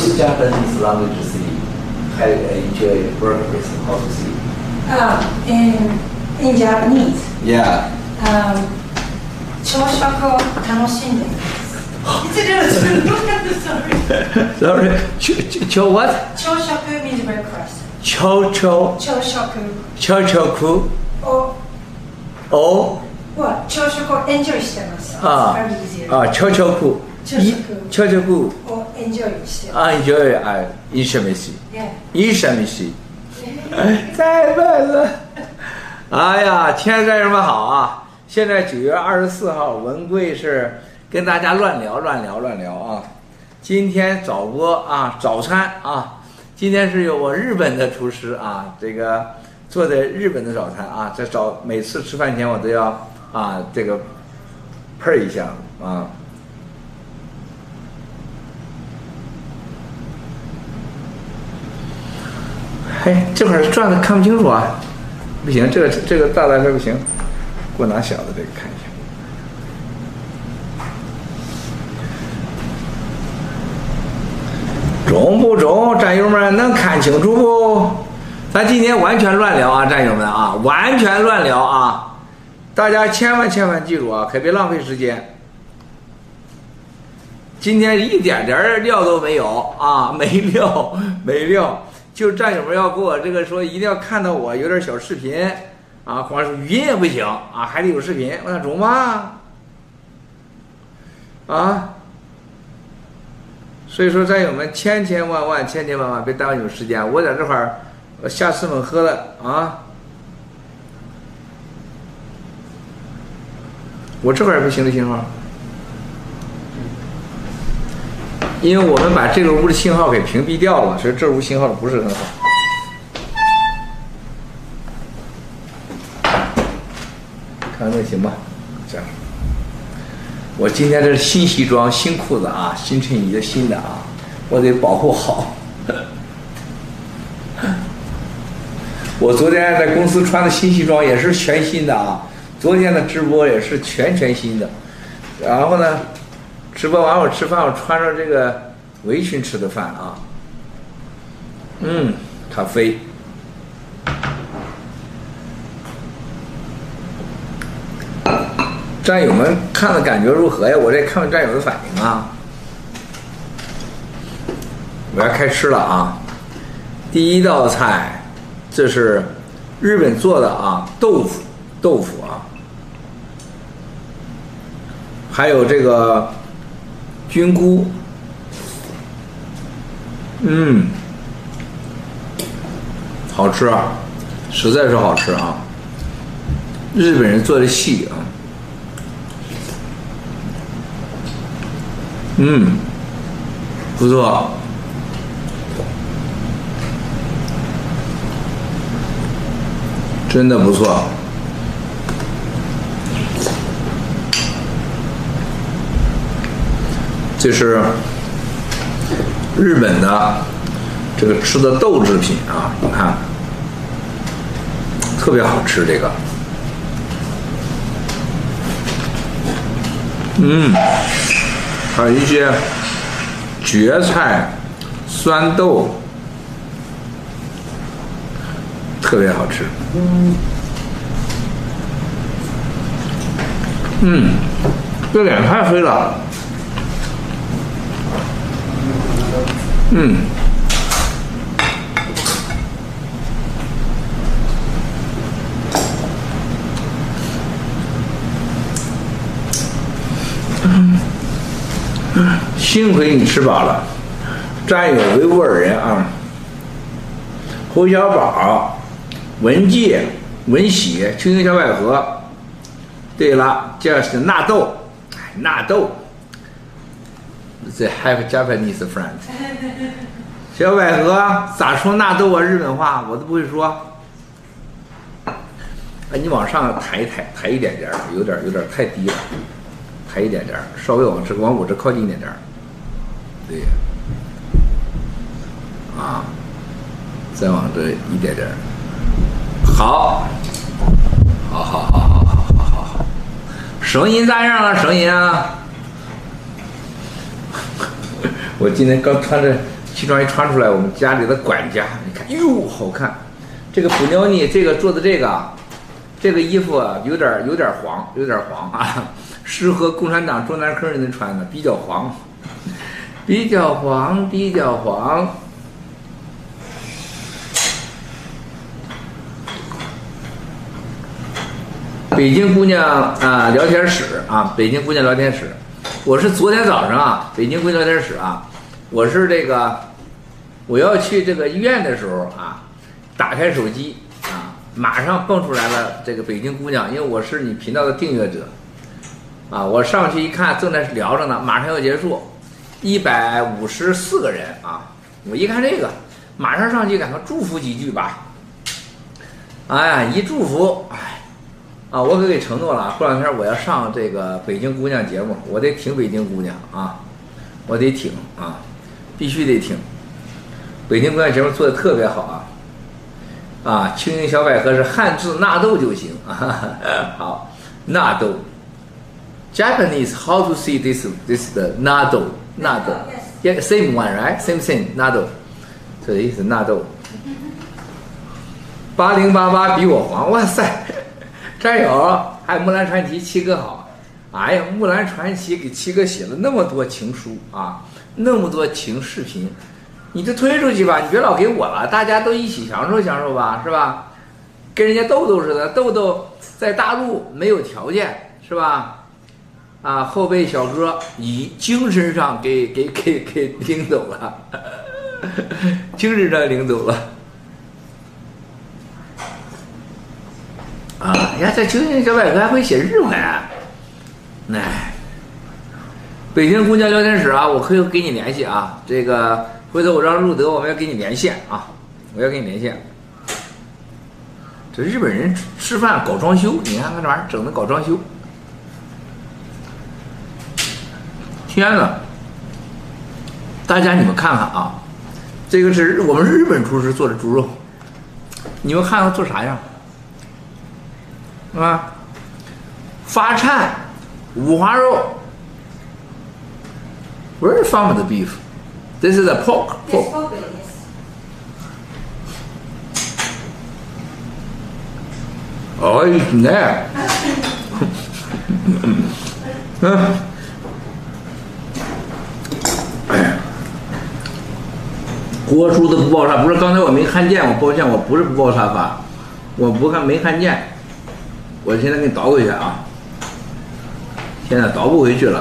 Japanese language sleep? How you work with how to sleep? In Japanese. Yeah. 朝食を楽しんでいます。 Sorry. Cho what? 朝食 means breakfast. Cho. 朝食 Chochoku. を Oh. は朝食をエンジョイしてます。 Chochoku. 朝食 Chochoku. をエンジョイしてます。 Enjoy. Inshamishi. Yeah. Inshamishi. 太笨了。哎呀，亲爱的战友们好啊！现在9月24号，文贵是跟大家乱聊啊。今天早播啊，早餐啊，今天是有我日本的厨师啊，这个做的日本的早餐啊，每次吃饭前我都要啊这个配一下啊。嘿，这会儿转的看不清楚啊，不行，这个大的这不行，给我拿小的这个看一下。中不中，战友们能看清楚不？咱今天完全乱聊啊，战友们啊，完全乱聊啊！大家千万记住啊，可别浪费时间。今天一点料都没有啊，没料。就战友们要给我这个说，一定要看到我有点小视频啊，光是语音也不行啊，还得有视频，我想中吗？啊！所以说，战友们千万别耽误你们时间。我在这块儿，下吃猛喝了啊！我这块儿也不行的信号，因为我们把这个屋的信号给屏蔽掉了，所以这屋信号不是很好。看那行吧，这样。我今天这是新西装、新裤子啊，新衬衣的新的啊，我得保护好。我昨天在公司穿的新西装也是全新的啊，昨天的直播也是全新的。然后呢，直播完我吃饭，我穿着这个围裙吃的饭啊。咖啡。战友们看的感觉如何呀？我这看看战友的反应啊。我要开吃了啊！第一道菜，这是日本做的啊，豆腐啊，还有这个菌菇，好吃啊，实在是好吃啊！日本人做的细啊。不错，真的不错。这是日本的这个吃的豆制品啊，你看，特别好吃这个。还有一些蕨菜、酸豆，特别好吃。这脸太黑了。幸亏你吃饱了，战友维吾尔人啊，胡小宝、文介、文喜、青青小百合。对了，这是纳豆，纳豆。The have Japanese friend。小百合咋说纳豆啊？日本话我都不会说。你往上抬一点点，有点太低了。抬一点点，稍微往我这靠近一点点，对，啊，再往这一点点，好，声音咋样了？声音啊！我今天刚穿着西装一穿出来，我们家里的管家，你看，哟，好看。这个布料呢，这个做的这个衣服啊，有点黄啊，适合共产党中南坑人穿的，比较黄。北京姑娘啊，聊天室啊，北京姑娘聊天室，我是昨天早上啊，北京姑娘聊天室啊，我是这个我要去这个医院的时候啊，打开手机啊，马上蹦出来了这个北京姑娘，因为我是你频道的订阅者啊，我上去一看正在聊着呢，马上要结束，154个人啊，我一看这个，马上上去赶快祝福几句吧，哎呀，一祝福，哎。啊，我可给承诺了，过两天我要上这个北京姑娘节目，我得挺北京姑娘啊，我得挺啊，必须得挺。北京姑娘节目做的特别好啊，青音小百科是汉字纳豆就行啊，好，纳豆 ，Japanese how to see this 的纳豆，yeah same one right same 纳豆，这意思纳豆。8088比我黄，哇塞！战友，还有木兰传奇七哥好，哎呀，木兰传奇给七哥写了那么多情书啊，那么多情视频，你就推出去吧，你别老给我了，大家都一起享受吧，是吧？跟人家豆豆似的，豆豆在大陆没有条件，是吧？啊，后被小哥以精神上给领走了，精神上领走了。啊呀，这青青小百合还会写日文，哎，北京姑娘聊天室啊，我可以给你联系啊。这个回头我让路德，我们要给你连线啊，我要给你连线。这日本人吃饭搞装修，你看看这玩意儿整的搞装修，天哪！大家你们看看啊，这个是我们日本厨师做的猪肉，你们看看做啥样？啊，发颤，五花肉。Where is from the beef? This is a pork. Yes, pork. Yes. 哦，那，锅出的不爆沙，不是刚才我没看见，我抱歉，我不是不爆沙发，我没看见。我现在给你倒回去啊！现在倒不回去了。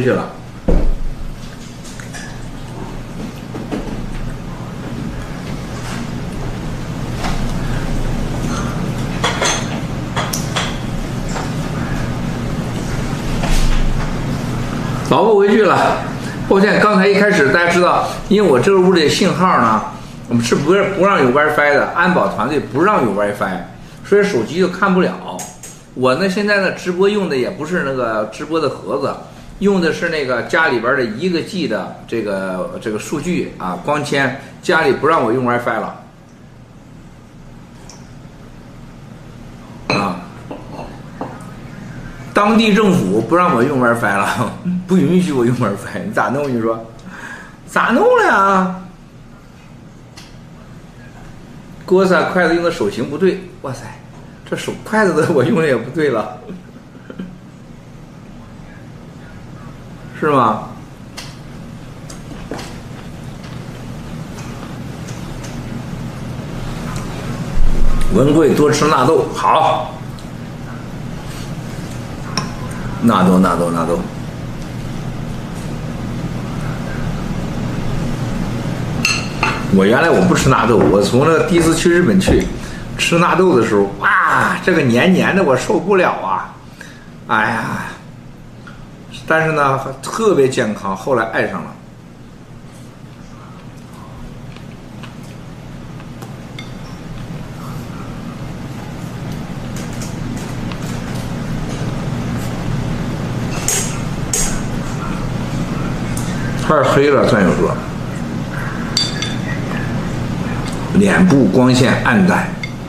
倒不回去了。抱歉，刚才一开始大家知道，因为我这个屋里的信号呢，我们是不让有 WiFi 的，安保团队不让有 WiFi， 所以手机就看不了。我呢，现在呢直播用的也不是那个直播的盒子，用的是那个家里边的1个G 的这个数据啊，光纤，家里不让我用 WiFi 了，啊，当地政府不让我用 WiFi 了，不允许我用 WiFi， 你咋弄？你说咋弄了呀？锅铲筷子用的手型不对，哇塞！这手筷子的我用的也不对了，是吗？文贵多吃纳豆好，纳豆。我原来我不吃纳豆，我从那第一次去日本去。吃纳豆的时候，哇，这个黏黏的我受不了啊！哎呀，但是呢，特别健康，后来爱上了。太黑了，战友说，脸部光线暗淡。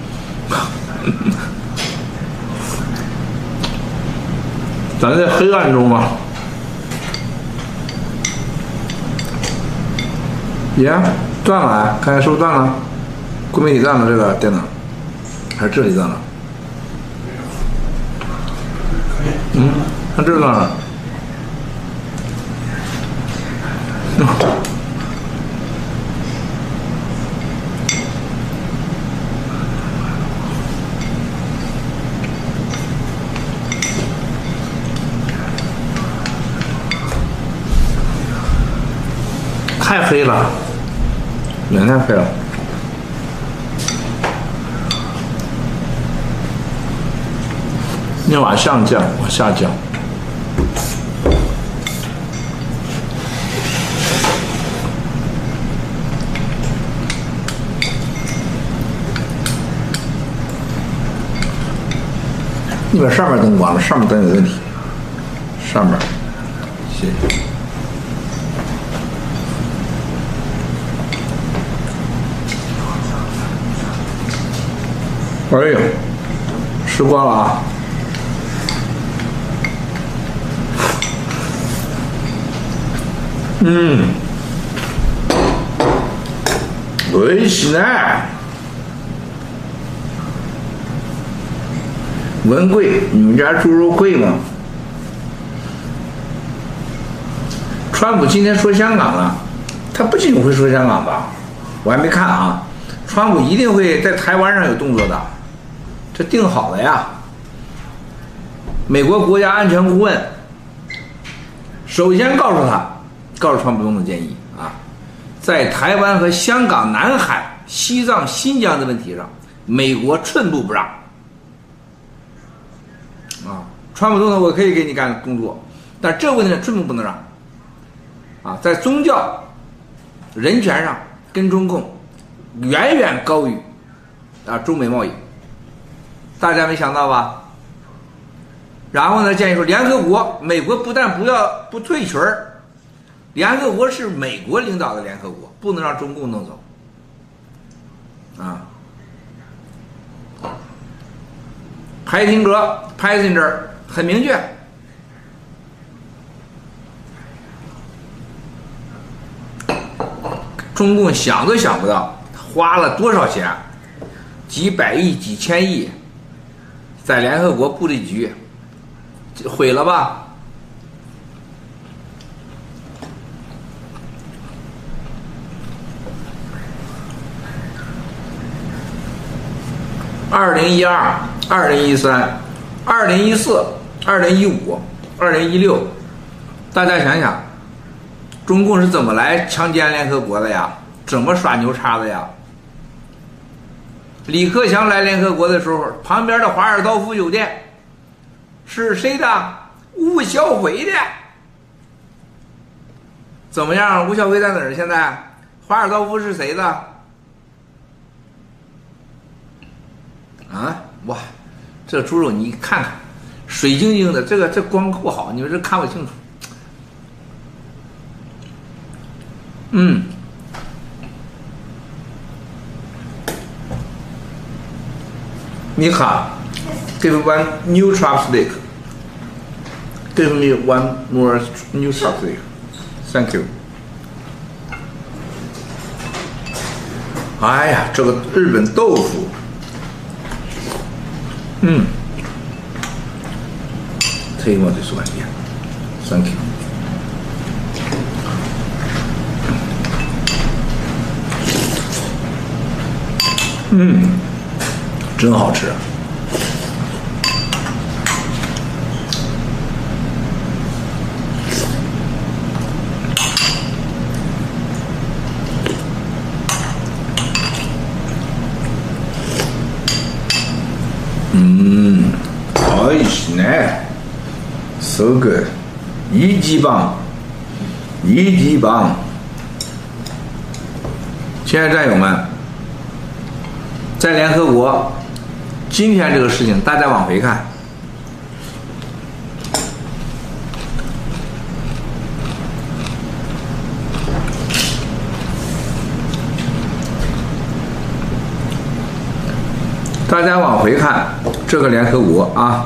咱在黑暗中吗？ 耶，断了，看看是不是断了？归媒体断了这个电脑，还是这里断了？看这断了。太黑了，脸太黑了。你往上降，往下降。你把上面灯关了，上面灯有问题。上面，谢谢。哎呦，吃光了啊！美味しいね。文贵，你们家猪肉贵吗？川普今天说香港了，他不仅会说香港吧？我还没看啊。川普一定会在台湾上有动作的，这定好了呀。美国国家安全顾问首先告诉川普总统建议啊，在台湾和香港、南海、西藏、新疆的问题上，美国寸步不让。啊，川普总统，我可以给你干工作，但这个问题寸步不能让。啊，在宗教、人权上跟中共远远高于中美贸易，大家没想到吧？然后呢，建议说联合国，美国不但不退群儿，联合国是美国领导的联合国，不能让中共弄走。啊。排停格 passenger 很明确，中共想都想不到花了多少钱，几百亿、几千亿，在联合国布的局，毁了吧？2012、2013、2014、2015、2016，大家想想，中共是怎么来强奸联合国的呀？怎么耍牛叉的呀？李克强来联合国的时候，旁边的华尔道夫酒店是谁的？吴小辉的。怎么样？吴小辉在哪儿？现在华尔道夫是谁的？啊，哇，这猪肉你看看，水晶晶的，这光不好，你们这看不清楚。你好 ，Give one new chopstick. Give me one more new chopstick. Thank you. 哎呀，这个日本豆腐。Take one this one, yeah. Thank you. 真好吃。美味しいね。So good， 一级棒，一级棒。亲爱的战友们，在联合国，今天这个事情，大家往回看，大家往回看这个联合国啊，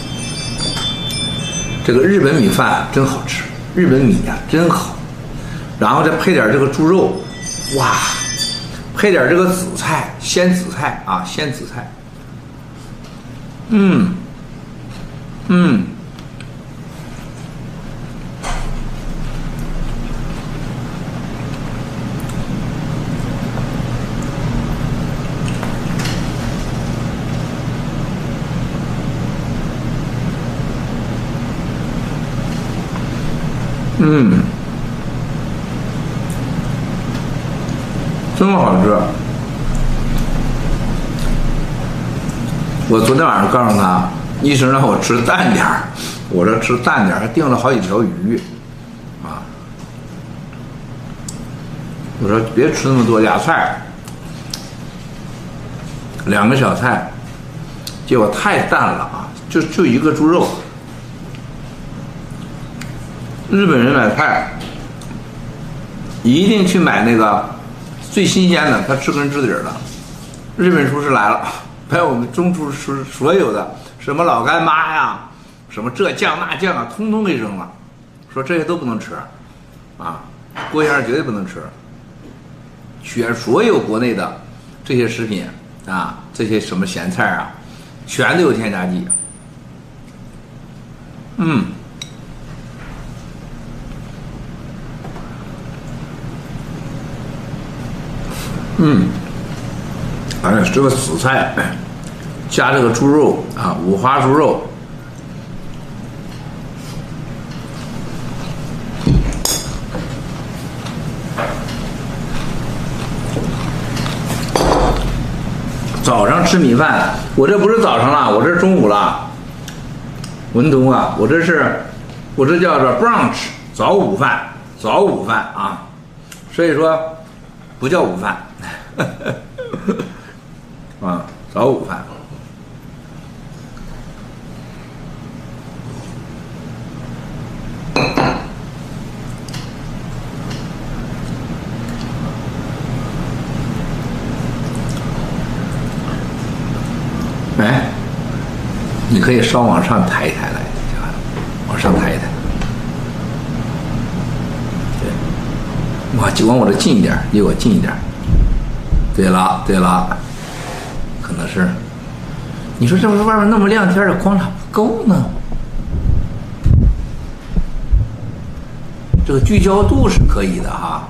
这个日本米饭真好吃，日本米呀真好， 然后再配点这个猪肉，哇，配点这个紫菜，鲜紫菜啊，鲜紫菜，嗯。真好吃！我昨天晚上告诉他，医生让我吃淡点儿，我说吃淡点儿，还订了好几条鱼，啊，我说别吃那么多，俩菜，2个小菜，结果太淡了啊，就一个猪肉。日本人买菜一定去买那个最新鲜的，他知根知底的。日本厨师来了，把我们中厨师所有的什么老干妈呀，什么这酱那酱啊，通通给扔了，说这些都不能吃，啊，郭先生绝对不能吃。选所有国内的这些食品啊，这些什么咸菜啊，全都有添加剂。哎呀，这个紫菜加这个猪肉啊，五花猪肉，早上吃米饭，我这不是早上了，我这是中午了。文东啊，我这叫做 brunch 早午饭啊，所以说不叫午饭。啊，早午饭。哎，你可以稍往上抬一抬来，往上抬一抬。对，就往我这近一点，离我近一点。对了，可能是，你说这不是外面那么亮天的光咋不够呢？这个聚焦度是可以的哈。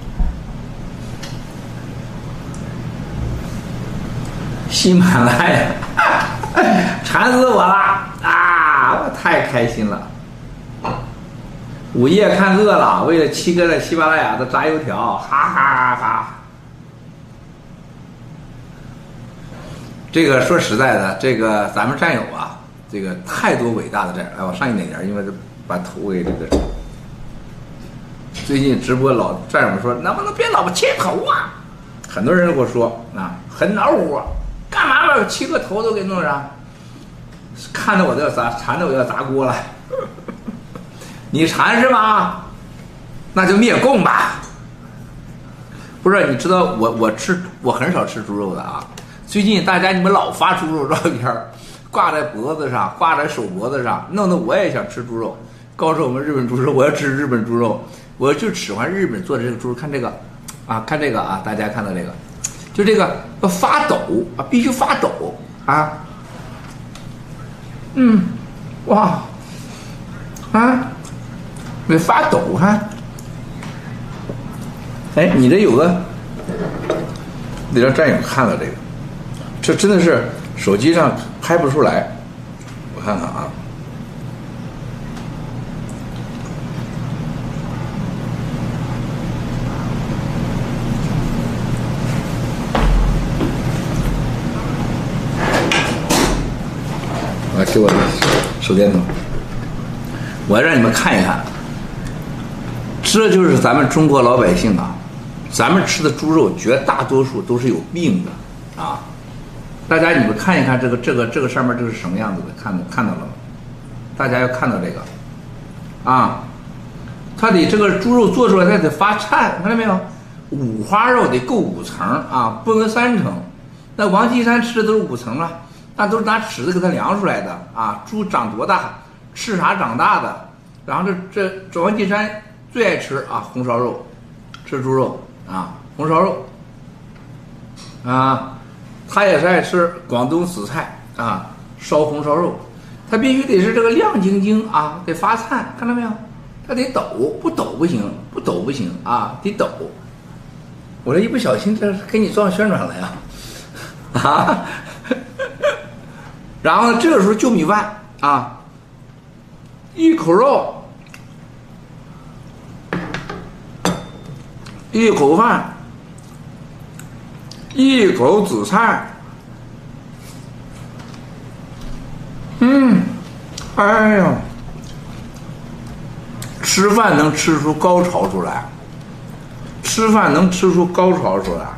喜马拉雅，馋死我了啊！我太开心了。午夜看饿了，为了7哥在喜马拉雅的炸油条，哈哈哈。这个说实在的，这个咱们战友啊，这个太多伟大的战友。哎，我上一点点，因为把头给这个。最近直播老战友们说，能不能别老切头啊？很多人跟我说啊，很恼火，干嘛把7个头都给弄上？看着我都要馋着我要砸锅了。你馋是吗？那就灭共吧。不是，你知道我很少吃猪肉的啊。最近大家你们老发猪肉照片，挂在脖子上，挂在手脖子上，弄得我也想吃猪肉。告诉我们日本猪肉，我要吃日本猪肉，我就喜欢日本做的这个猪肉。看这个，啊，看这个啊，大家看到这个，就这个要发抖啊，必须发抖啊。哇，啊，得发抖哈。哎，你这有个，得让战友看了这个。这真的是手机上拍不出来，我看看啊，给我的手电筒，我要让你们看一看，这就是咱们中国老百姓啊，咱们吃的猪肉绝大多数都是有病的啊。大家你们看一看这个上面这是什么样子的，看到了吗？大家要看到这个啊，它得这个猪肉做出来它得发颤，看到没有？五花肉得够5层啊，不能3层。那王岐山吃的都是5层啊，那都是拿尺子给它量出来的啊。猪长多大，吃啥长大的。然后这王岐山最爱吃啊红烧肉， 吃猪肉啊，红烧肉啊，他也是爱吃广东紫菜啊，烧红烧肉，他必须得是这个亮晶晶啊，得发灿，看到没有？他得抖，不抖不行，不抖不行啊，得抖。我这一不小心，这给你撞宣传了呀，啊！然后呢，这个时候就米饭啊，一口肉，一口饭，一口紫菜，哎呀，吃饭能吃出高潮出来。吃饭能吃出高潮出来，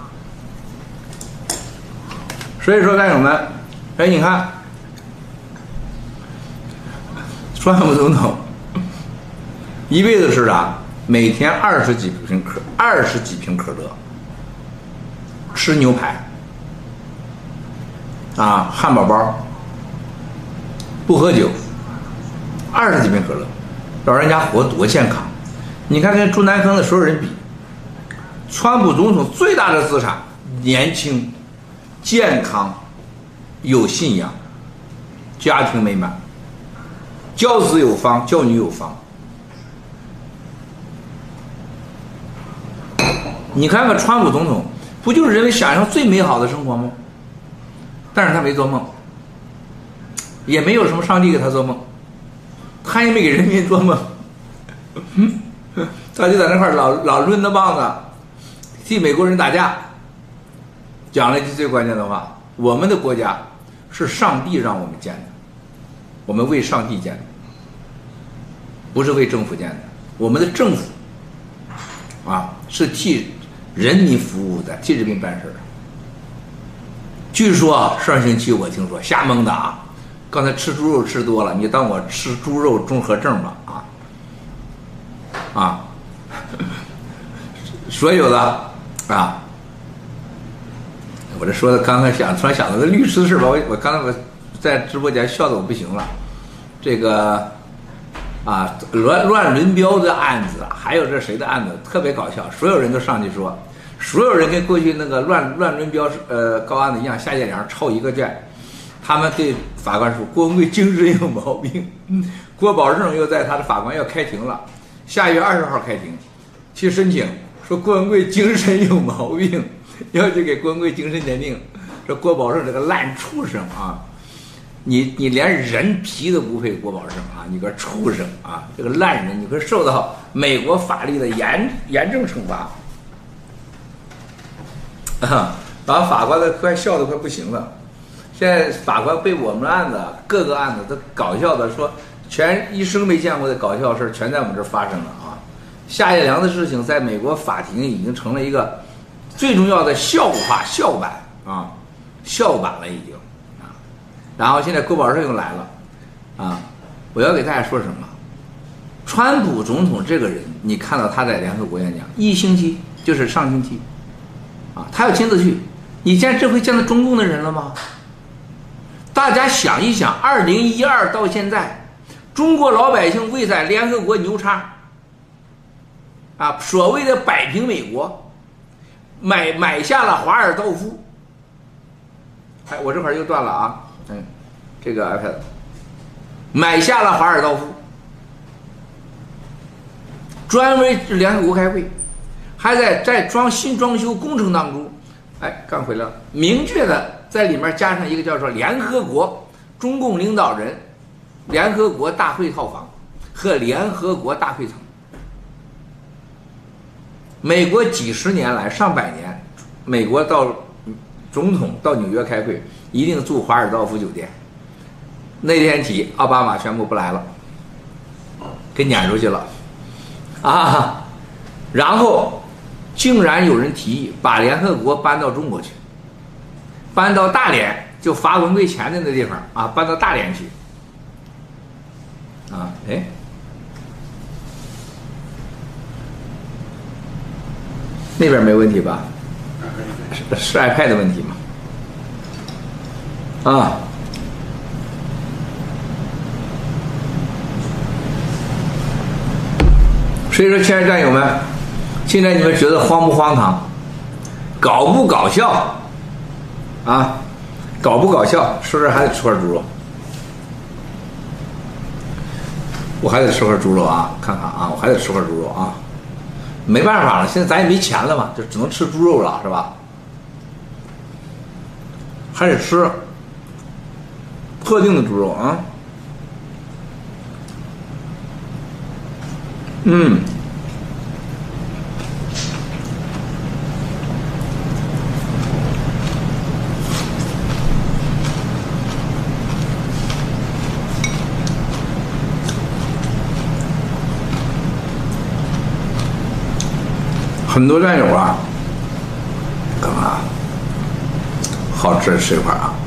所以说战友们，哎，你看，川普总统一辈子吃啥？每天20几瓶可乐，吃牛排，啊，汉堡包，不喝酒，20几瓶可乐，老人家活多健康！你看跟朱南坑的所有人比。川普总统最大的资产，年轻、健康、有信仰、家庭美满、教子有方、教女有方。你看看川普总统，不就是人们想象最美好的生活吗？但是他没做梦，也没有什么上帝给他做梦，他也没给人民做梦，他就在那块老抡着棒子。替美国人打架，讲了一句最关键的话：我们的国家是上帝让我们建的，我们为上帝建的，不是为政府建的。我们的政府啊，是替人民服务的，替人民办事的。据说上星期我听说瞎蒙的啊，刚才吃猪肉吃多了，你当我吃猪肉综合症吧啊，所有的。啊，我这说的刚才突然想到个律师的事吧，我刚才我在直播间笑的我不行了，这个啊乱伦标的案子，还有这谁的案子特别搞笑，所有人都上去说，所有人跟过去那个乱伦标高案子一样，下界梁抄一个卷，他们对法官说郭文贵精神有毛病，郭保胜又在他的法官要开庭了，下月20号开庭，去申请。说郭文贵精神有毛病，要去给郭文贵精神鉴定。说郭保胜这个烂畜生啊，你连人皮都不配，郭保胜啊，你个畜生啊，这个烂人，你会受到美国法律的严正惩罚。把法官都快笑得快不行了。现在法官被我们的案子各个案子都搞笑的说，全一生没见过的搞笑事全在我们这儿发生了啊。夏业良的事情在美国法庭已经成了一个最重要的笑版啊，笑版了已经啊。然后现在郭保胜又来了啊，我要给大家说什么？川普总统这个人，你看到他在联合国演讲，一星期就是上星期啊，他要亲自去。你这回见到中共的人了吗？大家想一想，2012到现在，中国老百姓为在联合国牛叉。啊，所谓的摆平美国，买下了华尔道夫。哎，我这块又断了啊！这个 iPad 买下了华尔道夫，专为联合国开会，还在新装修工程当中，哎，刚回来了，明确的在里面加上一个叫做联合国中共领导人联合国大会套房和联合国大会层。美国几十年来上百年，美国到总统到纽约开会一定住华尔道夫酒店。那天起，奥巴马宣布不来了，给撵出去了啊！然后竟然有人提议把联合国搬到中国去，搬到大连，就罚文贵钱的那地方啊，搬到大连去啊！哎。那边没问题吧？是 iPad 的问题吗？啊，所以说，亲爱的战友们， 现在你们觉得荒不荒唐？搞不搞笑？啊，搞不搞笑？是不是还得吃块猪肉？我还得吃块猪肉啊！看看啊，我还得吃块猪肉啊！没办法了，现在咱也没钱了嘛，就只能吃猪肉了，是吧？还得吃特定的猪肉啊。很多战友啊，干嘛？好吃吃一块啊！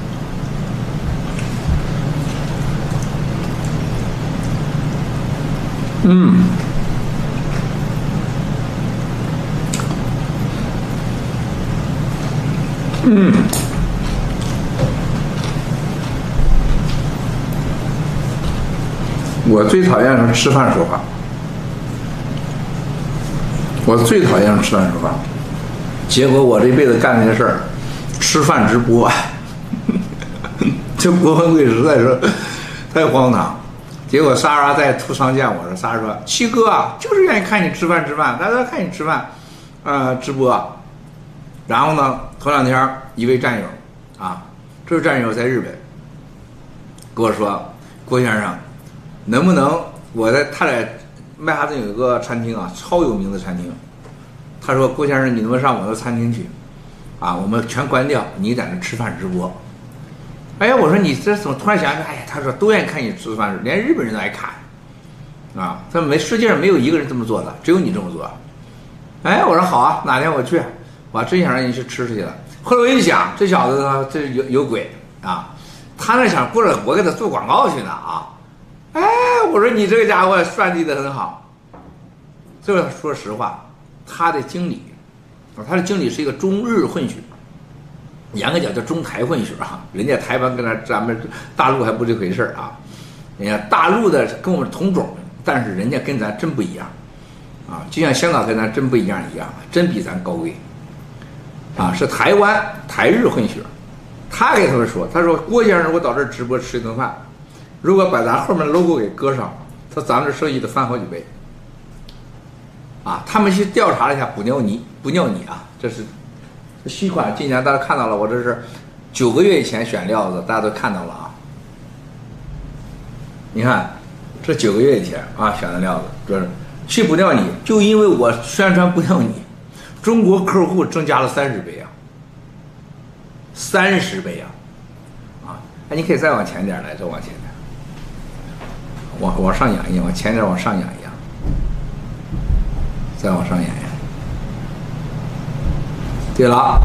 我最讨厌是吃饭说话。我最讨厌吃饭说话，结果我这辈子干那些事儿，吃饭直播，这郭文贵实在是太荒唐。结果莎莎在图上见我说，莎莎说：“七哥啊，就是愿意看你吃饭，大家看你吃饭，直播。”然后呢，头两天一位战友啊，这位战友在日本，跟我说：“郭先生，能不能他在曼哈顿有一个餐厅啊，超有名的餐厅。他说郭先生，你能不能上我的餐厅去？啊，我们全关掉，你在那吃饭直播。”哎呀，我说你这怎么突然想起来？哎呀，他说都愿意看你吃饭，连日本人都爱看，啊，他们世界上没有一个人这么做的，只有你这么做。哎，我说好啊，哪天我去，我真想让你去吃去了。后来我一想，这小子呢，这有鬼啊！他那想过来，我给他做广告去呢啊！哎，我说你这个家伙算计得很好。这个说实话，他的经理是一个中日混血，严格讲叫中台混血啊。人家台湾跟咱们大陆还不这回事啊。人家大陆的跟我们同种，但是人家跟咱真不一样啊，就像香港跟咱真不一样一样，真比咱高贵啊，是台湾台日混血。他给他们说，他说郭先生，我到这儿直播吃一顿饭，如果把咱后面 logo 给搁上，他咱们这生意得翻好几倍。啊，他们去调查了一下不尿泥啊，这是虚款。今年大家看到了，我这是9个月以前选料子，大家都看到了啊。你看，这9个月以前啊选的料子，这是去不尿泥，就因为我宣传不尿泥，中国客户增加了30倍啊，30倍啊！啊，哎，你可以再往前点来，再往前点，往上仰一仰，往前点，往上仰一仰。再往上演呀！对了，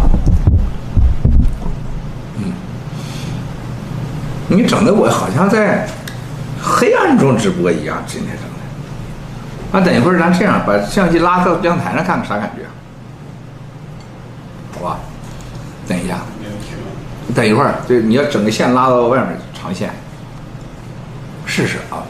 你整的我好像在黑暗中直播一样，今天整的。等一会儿咱这样把相机拉到阳台上看看啥感觉，好吧？等一下，等一会儿，对，你要整个线拉到外面长线，试试啊。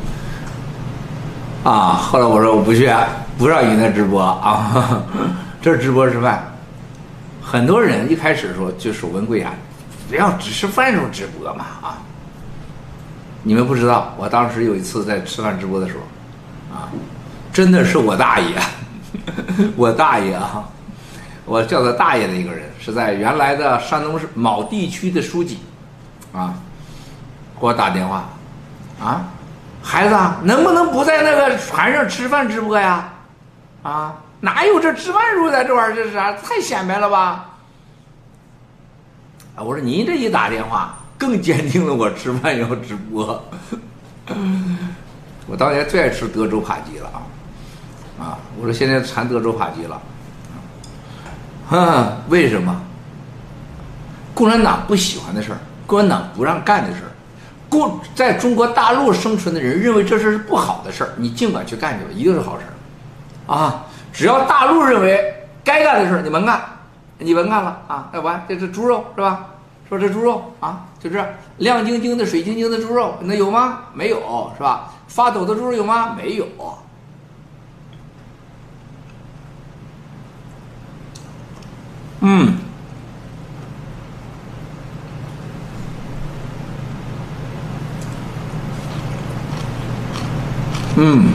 啊！后来我说我不去，不让你那直播啊，这直播吃饭。很多人一开始说就说文贵啊，不要只吃饭时候直播嘛啊！你们不知道，我当时有一次在吃饭直播的时候，啊，真的是我大爷，我大爷啊，我叫他大爷的一个人，是在原来的山东市某地区的书记，啊，给我打电话，啊。孩子，能不能不在那个船上吃饭直播呀？啊，哪有这吃饭时候在这玩意儿？这是啥？太显摆了吧！啊，我说您这一打电话，更坚定了我吃饭要直播。我当年最爱吃德州扒鸡了啊！我说现在馋德州扒鸡了。为什么？共产党不喜欢的事儿，共产党不让干的事儿。在中国大陆生存的人认为这是不好的事儿，你尽管去干去吧，一定是好事儿，啊！只要大陆认为该干的事儿，你甭干，你甭干了啊！要不然这猪肉是吧？说这猪肉啊，就这亮晶晶的、水晶晶的猪肉，那有吗？没有，是吧？发抖的猪肉有吗？没有。 嗯。嗯。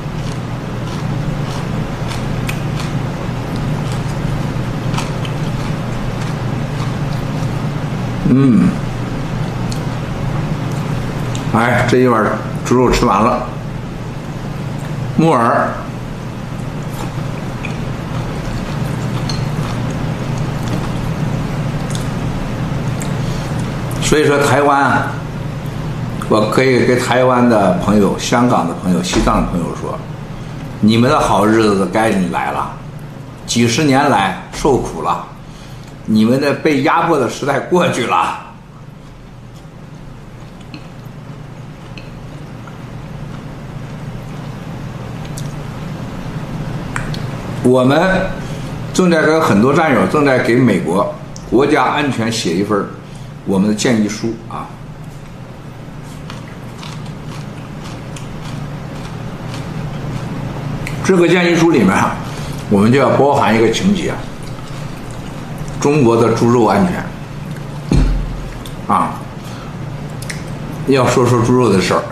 嗯。哎，这一碗猪肉吃完了。木耳。所以说台湾啊，我可以给台湾的朋友、香港的朋友、西藏的朋友说，你们的好日子该你来了，几十年来受苦了，你们的被压迫的时代过去了。我们正在跟很多战友正在给美国国家安全写一份我们的建议书啊。这个建议书里面啊，我们就要包含一个情节：中国的猪肉安全啊，要说说猪肉的事儿。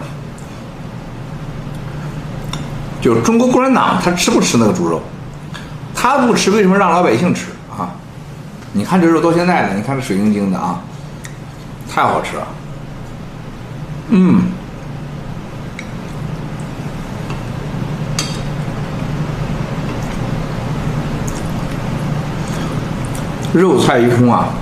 就中国共产党他吃不吃那个猪肉？他不吃，为什么让老百姓吃啊？你看这肉到现在呢，你看这水晶晶的啊，太好吃了。嗯。肉菜一空啊。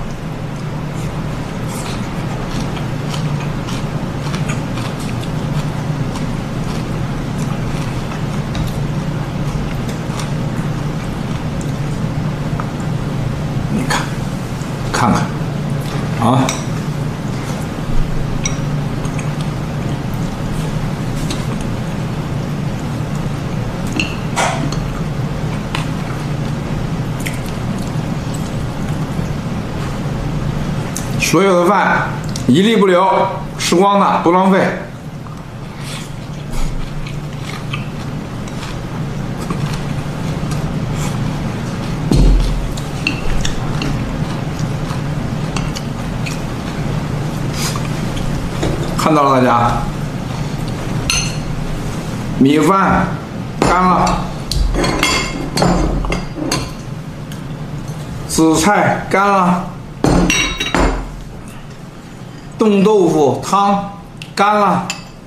你看，看看，啊。所有的饭一粒不留，吃光了不浪费。看到了大家，米饭干了，紫菜干了。冻豆腐汤干了，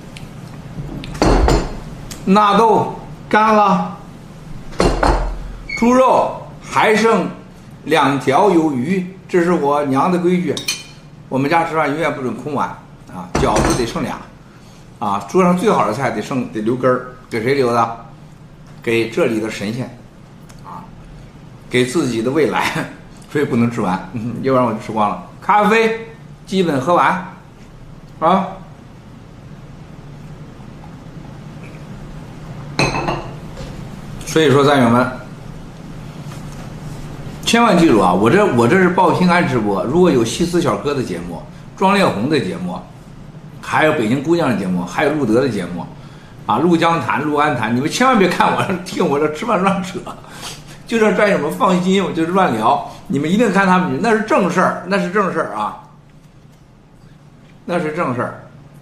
纳豆干了，猪肉还剩2条有余，这是我娘的规矩。我们家吃饭永远不准空碗啊，饺子得剩俩啊，桌上最好的菜得留根儿，给谁留的？给这里的神仙啊，给自己的未来，所以不能吃完，要不然我就吃光了。咖啡基本喝完啊。所以说战友们，千万记住啊，我这是报平安直播，如果有西斯小哥的节目、庄烈红的节目，还有北京姑娘的节目，还有路德的节目啊，陆江谈、陆安谈，你们千万别看我听我这吃饭乱扯，就让战友们放心，我就是乱聊，你们一定看他们，那是正事儿，那是正事儿啊，那是正事儿。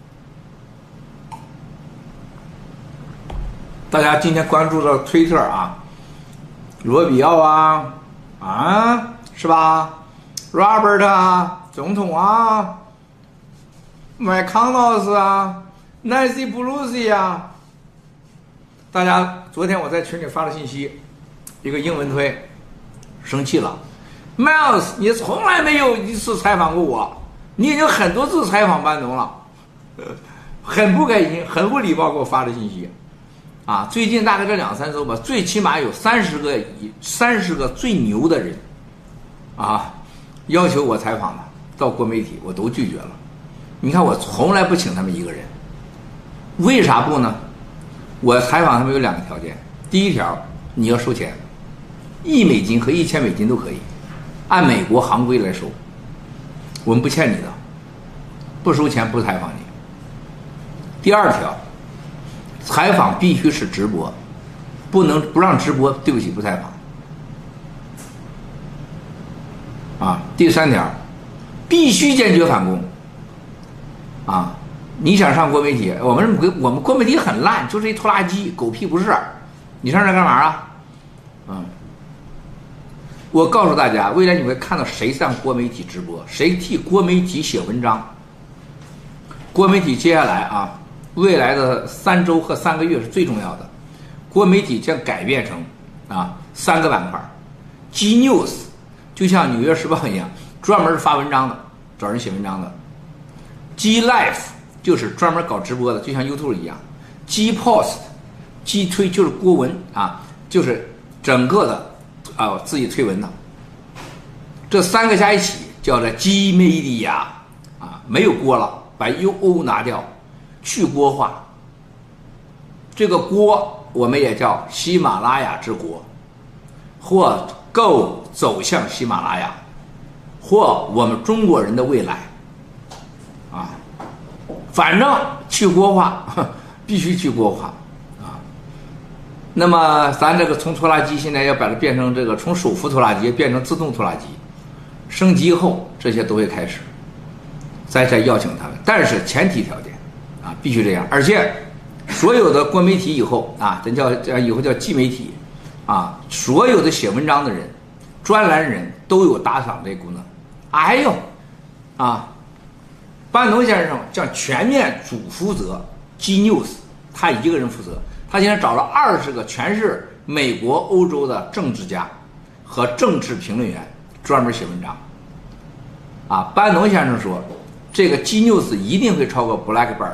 大家今天关注了推特啊，罗比奥啊，是吧 ？Robert 啊，总统啊，麦康诺斯啊 ，Nancy Pelosi 啊。大家昨天我在群里发了信息，一个英文推，生气了 ，Miles， 你从来没有一次采访过我，你已经很多次采访班农了，很不开心，很不礼貌给我发的信息。啊，最近大概这2-3周吧，最起码有30个最牛的人，啊，要求我采访的，到国媒体我都拒绝了。你看我从来不请他们一个人，为啥不呢？我采访他们有2个条件，第一条你要收钱，$1和$1000都可以，按美国行规来收，我们不欠你的，不收钱不采访你。第二条。采访必须是直播，不让直播，对不起，不采访。 第3条，必须坚决反攻。啊，你想上国媒体，我们国媒体很烂，就是一拖拉机，狗屁不是。你上这干嘛啊？我告诉大家，未来你会看到谁上国媒体直播，谁替国媒体写文章。国媒体接下来啊，未来的3周和3个月是最重要的。国媒体将改变成3个板块 ：G News， 就像《纽约时报》一样，专门发文章的，找人写文章的 ；G Live 就是专门搞直播的，就像 YouTube 一样；G Post，G 推就是郭文就是整个的。自己推文的，这3个加一起叫做 G Media 没有锅了，把 UO 拿掉，去锅化。这个锅我们也叫喜马拉雅之国，或 Go 走向喜马拉雅，或我们中国人的未来反正去锅化，必须去锅化。那么咱这个从拖拉机现在要把它变成这个从手扶拖拉机变成自动拖拉机，升级后这些都会开始，再邀请他们，但是前提条件必须这样，而且所有的国媒体以后咱以后叫记媒体所有的写文章的人、专栏人都有打赏这功能。还有班农先生将全面主负责 G News， 他一个人负责。他现在找了20个全是美国、欧洲的政治家和政治评论员，专门写文章。班农先生说，这个 G News 一定会超过 Blackbird，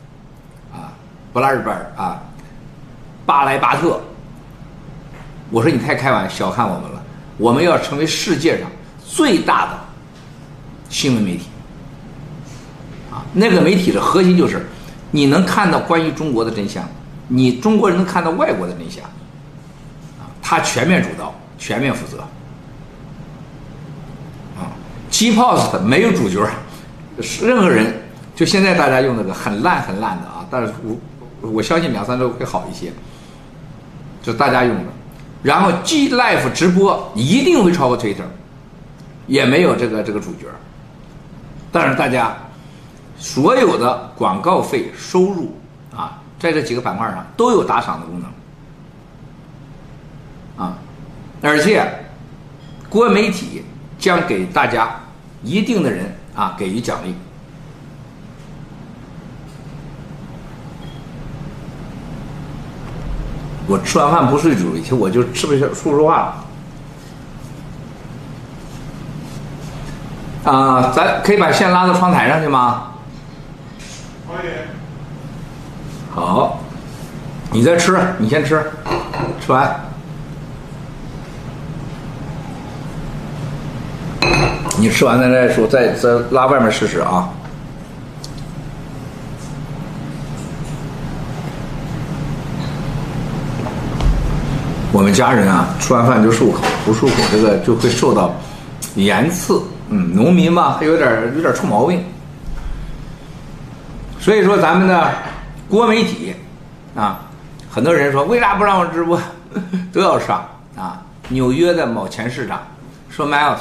巴莱巴特。我说你太小看我们了，我们要成为世界上最大的新闻媒体。那个媒体的核心就是你能看到关于中国的真相。你中国人能看到外国的真相，他全面主导，全面负责。G Post 没有主角，任何人，就现在大家用那个很烂的但是我相信2-3周会好一些，就大家用的。然后 G Live 直播一定会超过 Twitter， 也没有这个主角，但是大家所有的广告费收入在这几个板块上都有打赏的功能而且国媒体将给大家一定的人给予奖励。我吃完饭不睡主义，我就吃不下说实话咱可以把线拉到窗台上去吗？ 可以。 好，你再吃，你先吃，吃完。你吃完再说，再拉外面试试啊。我们家人吃完饭就漱口，不漱口这个就会受到严刺。农民嘛，还有点臭毛病。所以说咱们的国媒体很多人说为啥不让我直播，都要上纽约的某前市长说 Miles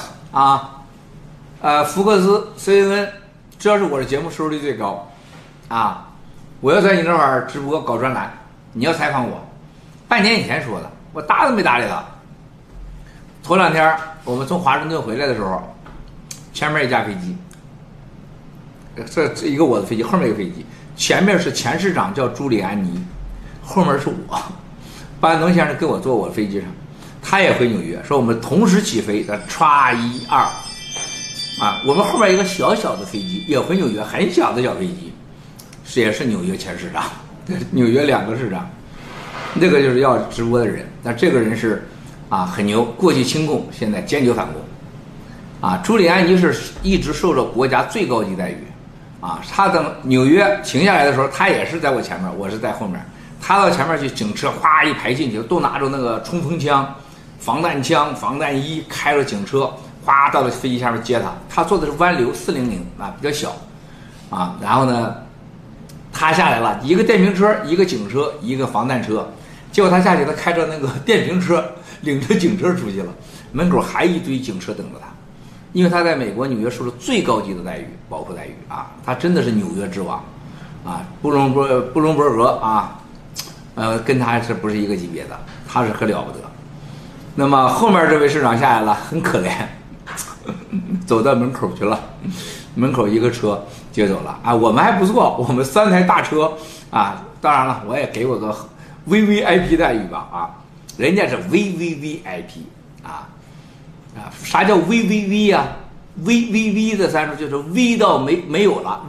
福克斯 CNN， 只要是我的节目收视率最高我要在你那块儿直播搞专栏，你要采访我，半年以前说的，我搭都没搭理他。头2天我们从华盛顿回来的时候，前面一架飞机，这一个我的飞机，后面一个飞机，前面是前市长叫朱利安尼，后面是我。班农先生跟我坐我飞机上，他也回纽约，说我们同时起飞的歘1、2我们后面一个小小的飞机也回纽约，很小的小飞机，也是纽约前市长，纽约2个市长，那个就是要直播的人。那这个人是很牛，过去亲共，现在坚决反攻朱利安尼是一直受着国家最高级待遇他等纽约停下来的时候，他也是在我前面，我是在后面。他到前面去，警车哗一排进去，都拿着那个冲锋枪、防弹枪、防弹衣，开着警车哗到了飞机下面接他。他坐的是湾流400比较小然后呢，他下来了，一个电瓶车，一个警车，一个防弹车。结果他下去，他开着那个电瓶车，领着警车出去了，门口还一堆警车等着他。 因为他在美国纽约受了最高级的待遇，保护待遇啊，他真的是纽约之王啊，布隆伯格啊，跟他是不是一个级别的？他是可了不得。那么后面这位市长下来了，很可怜，走到门口去了，门口一个车接走了啊。我们还不错，我们3台大车啊，当然了，我也给我个 VVIP 待遇吧啊，人家是 VVVIP 啊。啥叫 VVV 呀？VVV 的参数就是 V 到没有了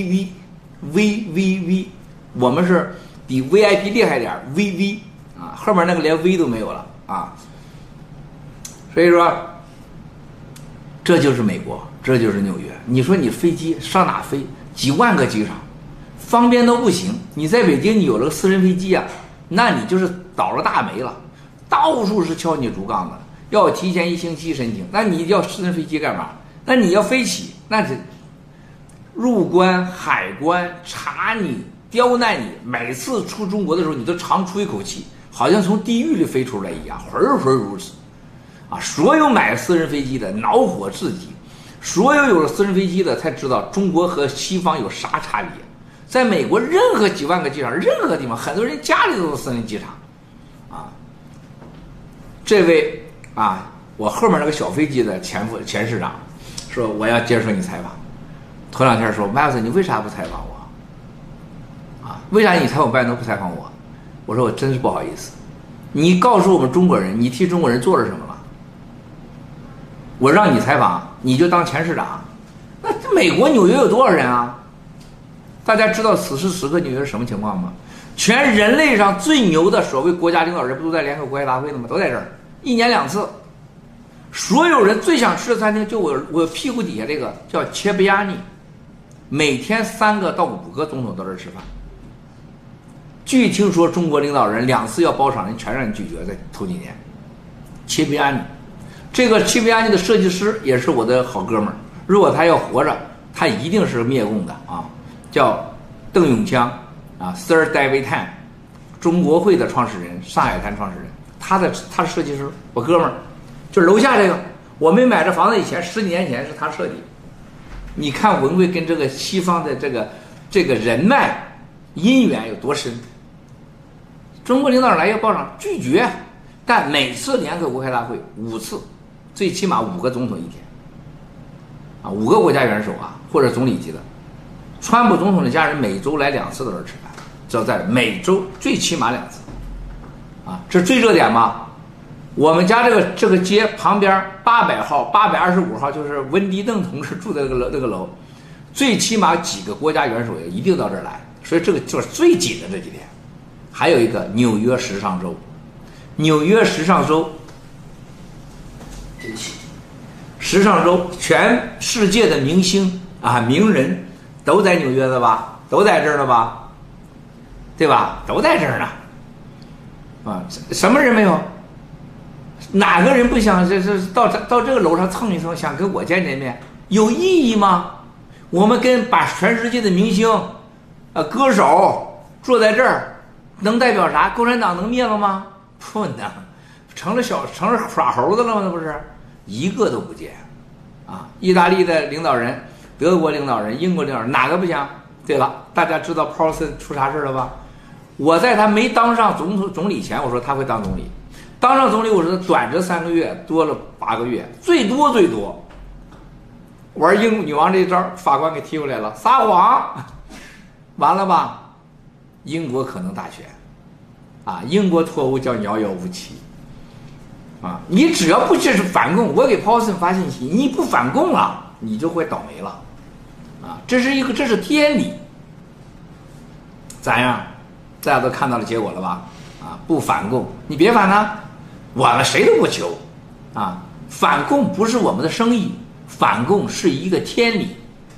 ，VVV，VVV， 我们是比 VIP 厉害点 ，VV 啊，后面那个连 V 都没有了啊。所以说，这就是美国，这就是纽约。你说你飞机上哪飞？几万个机场，方便都不行。你在北京，你有了个私人飞机啊，那你就是倒了大霉了，到处是敲你竹杠的。要提前1星期申请，那你要私人飞机干嘛？那你要飞起，那是入关海关查你、刁难你，每次出中国的时候，你都长出一口气，好像从地狱里飞出来一样，浑浑如此啊！所有买私人飞机的恼火至极，所有有了私人飞机的才知道中国和西方有啥差别。在美国，任何几万个机场，任何地方，很多人家里都有私人机场啊。这位。啊，我后面那个小飞机的前市长说我要接受你采访，头2天说麦子你为啥不采访我？啊，为啥你采访拜登不采访我？我说我真是不好意思，你告诉我们中国人，你替中国人做了什么了？我让你采访，你就当前市长？那美国纽约有多少人啊？大家知道此时此刻纽约是什么情况吗？全人类上最牛的所谓国家领导人不都在联合国开大会呢吗？都在这儿。1年2次，所有人最想吃的餐厅就我屁股底下这个叫切比亚尼，每天3个到5个总统到这儿吃饭。据听说中国领导人2次要包场，人全让人拒绝，在头几年。切比亚尼，这个切比亚尼的设计师也是我的好哥们儿，如果他要活着，他一定是灭共的啊，叫邓永锵啊 ，Sir David Tan， 中国会的创始人，上海滩创始人。他是设计师，我哥们儿，就楼下这个，我没买这房子以前10几年前是他设计。你看文贵跟这个西方的这个人脉姻缘有多深？中国领导人来要包场拒绝，但每次联合国开大会5次，最起码5个总统一天，啊，5个国家元首啊或者总理级的，川普总统的家人每周来2次到这儿吃饭，只要在每周最起码2次。啊，这最热点吗？我们家这个街旁边800号、825号，就是温迪邓同志住的那个楼，最起码几个国家元首也一定到这儿来，所以这个就是最紧的这几天。还有一个纽约时尚周，纽约时尚周，对不起，时尚周，全世界的明星啊、名人都在纽约的吧？都在这儿了吧？对吧？都在这儿呢。啊，什么人没有？哪个人不想这到这个楼上蹭一蹭，想跟我见面？有意义吗？我们把全世界的明星、歌手坐在这儿，能代表啥？共产党能灭了吗？不能，成了耍猴子了吗？那不是一个都不见啊！意大利的领导人、德国领导人、英国领导人，哪个不想？对了，大家知道 Paulson 出啥事了吧？我在他没当上总理前，我说他会当总理；当上总理，我说短则3个月，多了8个月，最多。玩英女王这一招，法官给踢回来了，撒谎，完了吧？英国可能大选，啊，英国脱欧将遥遥无期，啊，你只要不这是反共，我给 Paulson 发信息，你不反共了，你就会倒霉了，啊，这是天理，咋样？大家都看到了结果了吧？啊，不反共，你别反了，我们谁都不求，啊，反共不是我们的生意，反共是一个天理，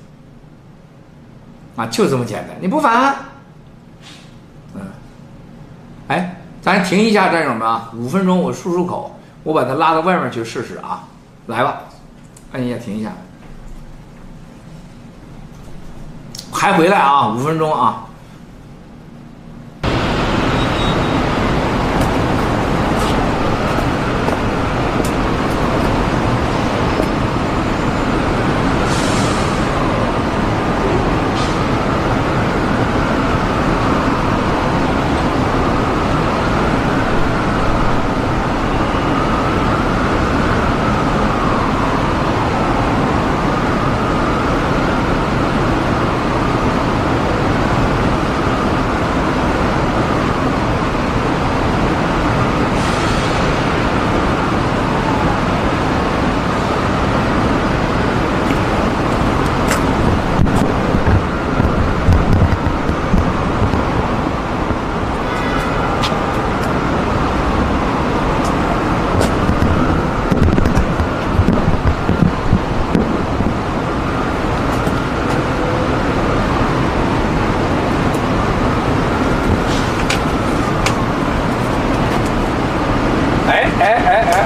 啊，就这么简单，你不反，哎，咱停一下，战友们啊，5分钟我漱口，我把他拉到外面去试试啊，来吧，按一下停一下，还回来啊，5分钟啊。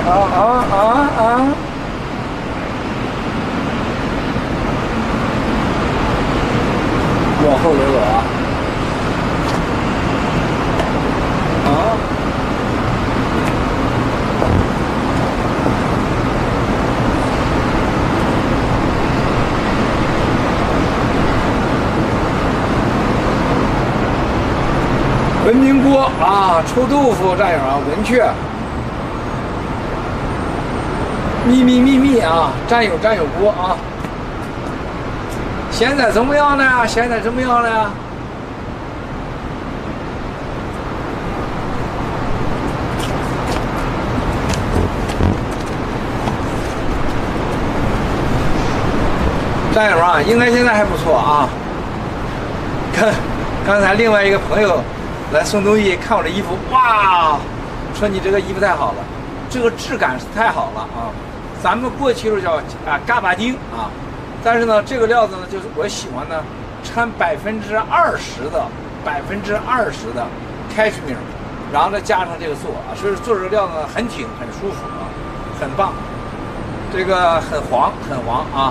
往后走走啊！文明锅啊，臭豆腐战友啊，文雀，秘啊，战友锅啊。现在怎么样呢？现在怎么样呢？战友啊，应该现在还不错啊。刚才另外一个朋友来送东西，看我这衣服，哇，说你这个衣服太好了，这个质感是太好了啊。咱们过去就叫嘎巴丁啊。但是呢，这个料子呢，就是我喜欢呢，掺20%的开水米，然后再加上这个做啊，所以做这个料子呢很挺，很舒服啊，很棒。这个很黄啊，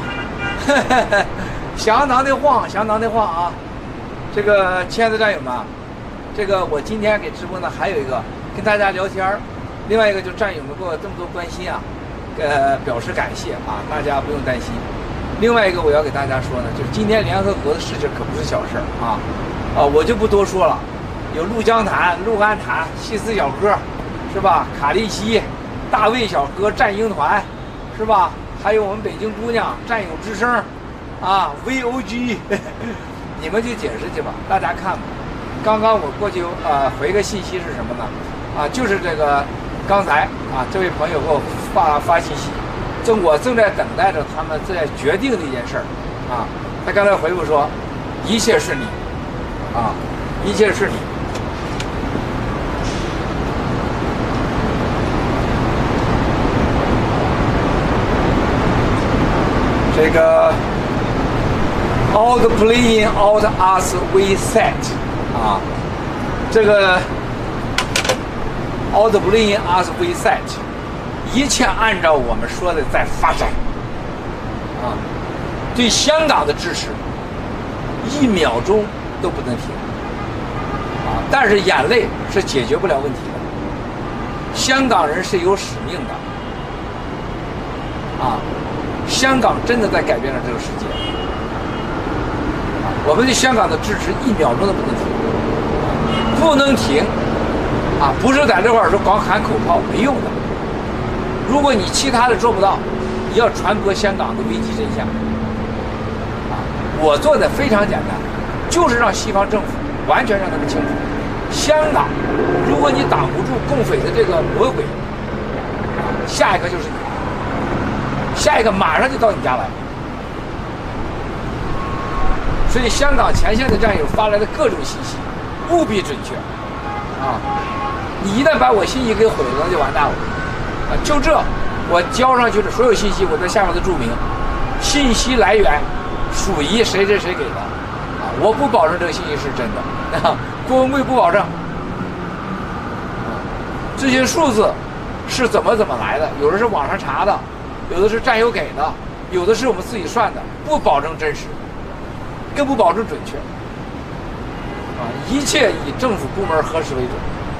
相当的晃啊。这个亲爱的战友们，这个我今天给直播呢，还有一个跟大家聊天，另外一个就战友们给我这么多关心啊，表示感谢啊，大家不用担心。另外一个我要给大家说呢，就是今天联合国的事情可不是小事啊，我就不多说了。有陆江坦、陆安坦、西斯小哥，是吧？卡利西、大卫小哥、战鹰团，是吧？还有我们北京姑娘战友之声，啊 ，VOG， 你们去解释去吧，大家看吧。刚刚我过去回个信息是什么呢？就是这个刚才这位朋友给我发信息。我正在等待着他们在决定的一件事儿，他刚才回复说，一切是你，一切是你。这个 all the playing out as we said，这个 all the playing as we said。一切按照我们说的在发展，对香港的支持1秒钟都不能停，但是眼泪是解决不了问题的。香港人是有使命的，香港真的在改变了这个世界，我们对香港的支持1秒钟都不能停，不能停，不是在这块儿说光喊口号没用的。如果你其他的做不到，你要传播香港的危机真相。我做的非常简单，就是让西方政府完全让他们清楚，香港，如果你挡不住共匪的这个魔鬼，下一个就是你，下一个马上就到你家来。所以香港前线的战友发来的各种信息，务必准确。你一旦把我信息给毁了，那就完蛋了。就这，我交上去的所有信息，我在下面的注明，信息来源属于谁给的，我不保证这个信息是真的，郭文贵不保证，这些数字是怎么来的？有的是网上查的，有的是战友给的，有的是我们自己算的，不保证真实，更不保证准确，一切以政府部门核实为准。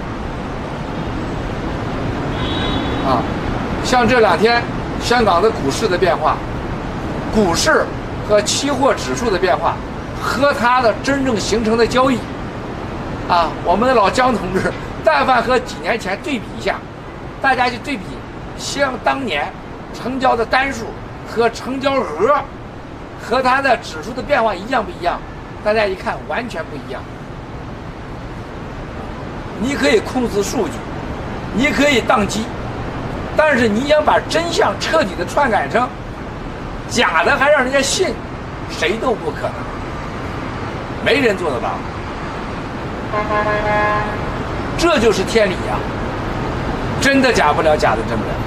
像这2天香港的股市的变化，股市和期货指数的变化，和它的真正形成的交易，我们的老姜同志，但凡和几年前对比一下，大家去对比，像当年成交的单数和成交额，和它的指数的变化一样不一样？大家一看，完全不一样。你可以控制数据，你可以宕机。但是你想把真相彻底的篡改成假的，还让人家信，谁都不可能，没人做得到。这就是天理呀，真的假不了，假的真不了。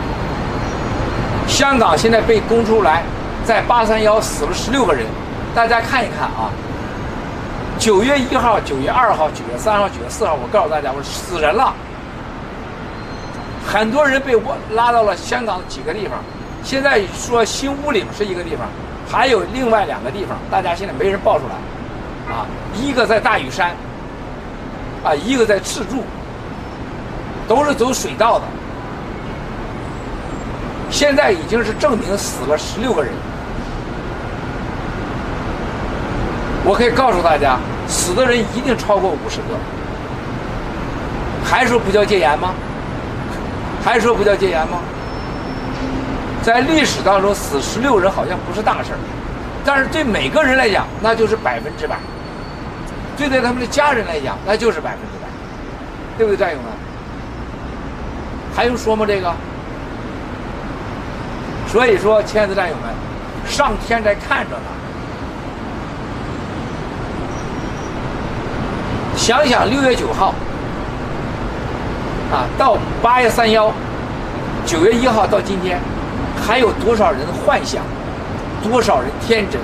香港现在被供出来，在831死了16个人，大家看一看9月1号、9月2号、9月3号、9月4号，我告诉大家，我死人了。 很多人被我拉到了香港几个地方，现在说新乌岭是一个地方，还有另外2个地方，大家现在没人报出来，啊，一个在大屿山，啊，一个在赤柱，都是走水道的。现在已经是证明死了16个人。我可以告诉大家，死的人一定超过50个。还说不叫戒严吗？还说不叫戒严吗？在历史当中死16人好像不是大事儿，但是对每个人来讲那就是100%，对他们的家人来讲那就是100%，对不对，战友们？还用说吗？这个。所以说，亲爱的战友们，上天在看着呢。想想6月9号，啊，到8月31，9月1号到今天，还有多少人幻想，多少人天真？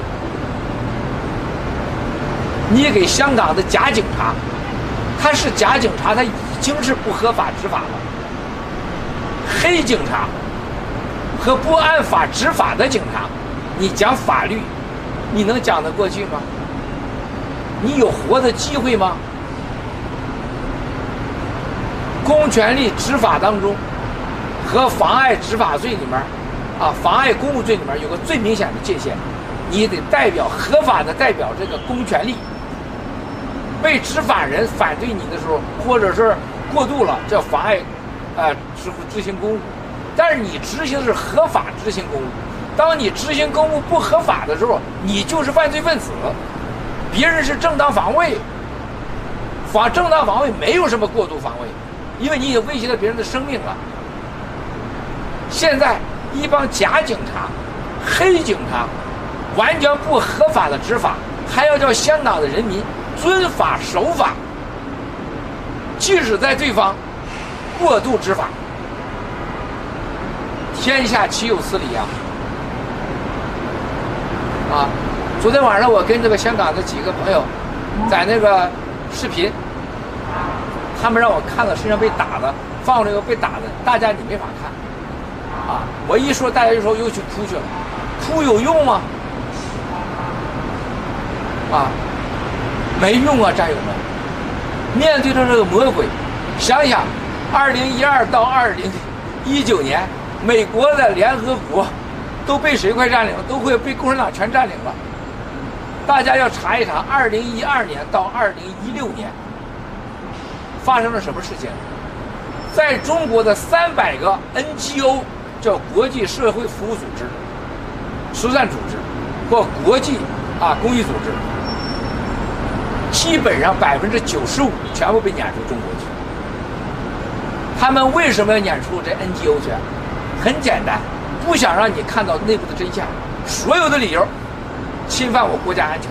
你给香港的假警察，他是假警察，他已经是不合法执法了。黑警察和不按法执法的警察，你讲法律，你能讲得过去吗？你有活的机会吗？公权力执法当中和妨碍执法罪里面，啊，妨碍公务罪里面有个最明显的界限，你得代表合法的代表这个公权力。被执法人反对你的时候，或者是过度了，叫妨碍，执行公务。但是你执行的是合法执行公务，当你执行公务不合法的时候，你就是犯罪分子，别人是正当防卫。正当防卫没有什么过度防卫，因为你也威胁到别人的生命了。现在一帮假警察、黑警察，完全不合法的执法，还要叫香港的人民遵法守法，即使在对方过度执法，天下岂有此理呀！啊，昨天晚上我跟这个香港的几个朋友在那个视频，他们让我看到身上被打的，放这个被打的，大家你没法看，啊，我一说大家就说又去哭去了，哭有用吗？啊，没用啊，战友们，面对着这个魔鬼，想想2012到2019年，美国的联合国都被谁快占领了？都会被共产党全占领了。大家要查一查2012年到2016年发生了什么事情。在中国的300个 NGO 叫国际社会服务组织、慈善组织或国际公益组织，基本上95%全部被撵出中国去。他们为什么要撵出这 NGO 去？很简单，不想让你看到内部的真相，所有的理由侵犯我国家安全。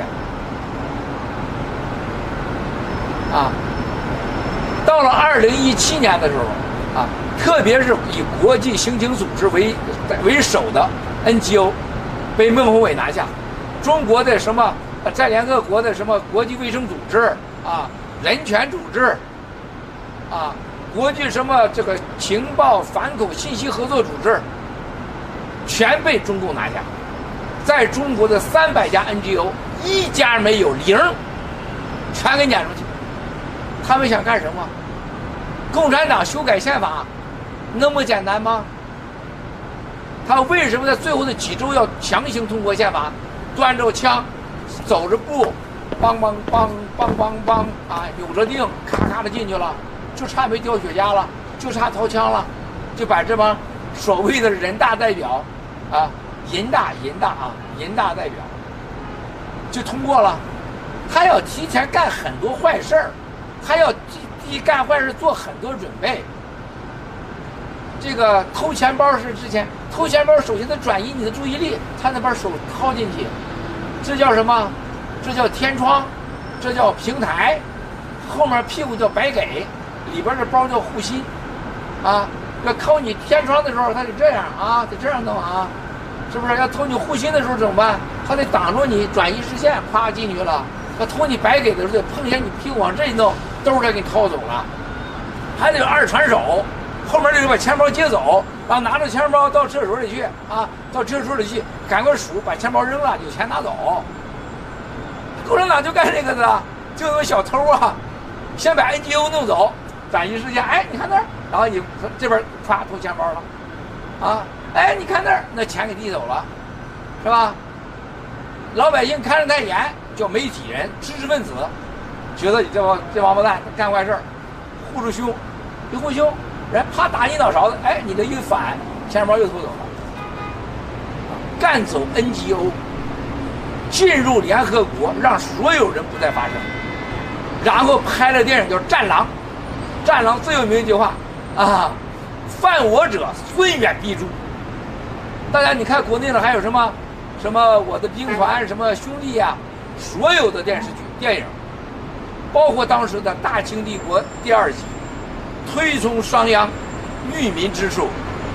到了2017年的时候，特别是以国际刑警组织为首的 NGO 被孟宏伟拿下，中国的什么在联合国的什么国际卫生组织人权组织国际什么这个情报反恐信息合作组织，全被中共拿下。在中国的300家 NGO， 一家没有，0，全给撵出去。他们想干什么？共产党修改宪法，那么简单吗？他为什么在最后的几周要强行通过宪法？端着枪，走着步，梆梆梆梆梆梆扭着腚，咔咔的进去了，就差没掉血压了，就差掏枪了，就把这帮所谓的人大代表人大代表就通过了。他要提前干很多坏事儿，他要干坏事做很多准备。这个偷钱包是之前偷钱包，首先得转移你的注意力，才能把手掏进去，这叫什么？这叫天窗，这叫平台，后面屁股叫白给，里边的包叫护心要偷你天窗的时候，他得这样得这样弄是不是？要偷你护心的时候怎么办？他得挡住你，转移视线，啪进去了。要偷你白给的时候，得碰见你屁股往这一弄，兜儿给你掏走了。还得有2传手， 后面的人把钱包接走，然后拿着钱包到厕所里去啊，到厕所里去赶快数，把钱包扔了，有钱拿走。共产党就干这个的，就有小偷啊，先把 NGO 弄走，转移视线，哎，你看那儿，然后你这边咵偷钱包了，啊，哎，你看那儿，那钱给递走了，是吧？老百姓看着太严，叫媒体人、知识分子，觉得你这王八蛋干坏事，护住胸，一护胸，人啪打你脑勺子，哎，你这一反，钱包又偷走了，干走 NGO。进入联合国，让所有人不再发声，然后拍了电影叫《战狼》，《战狼》最有名一句话啊，犯我者孙远必诛。大家你看国内的还有什么我的兵团什么兄弟啊，所有的电视剧电影，包括当时的大清帝国第2集推崇商鞅育民之术。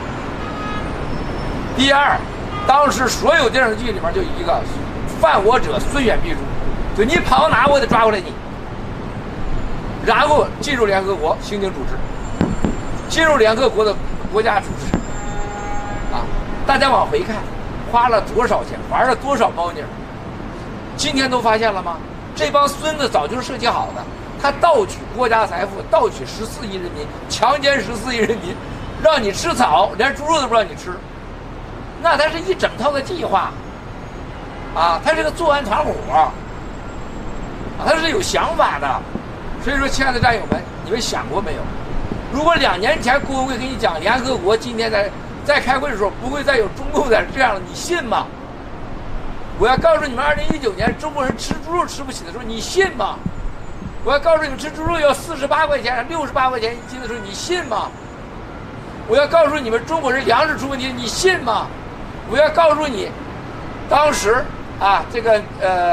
第二，当时所有电视剧里面就一个犯我者孙远必诛，就你跑哪我得抓过来你。然后进入联合国行政组织，进入联合国的国家组织，啊，大家往回看，花了多少钱，玩了多少猫腻儿。今天都发现了吗？这帮孙子早就设计好的，他盗取国家财富，盗取14亿人民，强奸14亿人民，让你吃草，连猪肉都不让你吃。那他是一整套的计划。啊，他是个作案团伙，啊，他是有想法的。所以说，亲爱的战友们，你们想过没有？如果2年前郭文贵跟你讲联合国今天在开会的时候不会再有中共在这样了，你信吗？我要告诉你们，2019年中国人吃猪肉吃不起的时候，你信吗？我要告诉你们，吃猪肉要48块钱、68块钱一斤的时候，你信吗？我要告诉你们，中国人粮食出问题，你信吗？我要告诉你，当时。啊，这个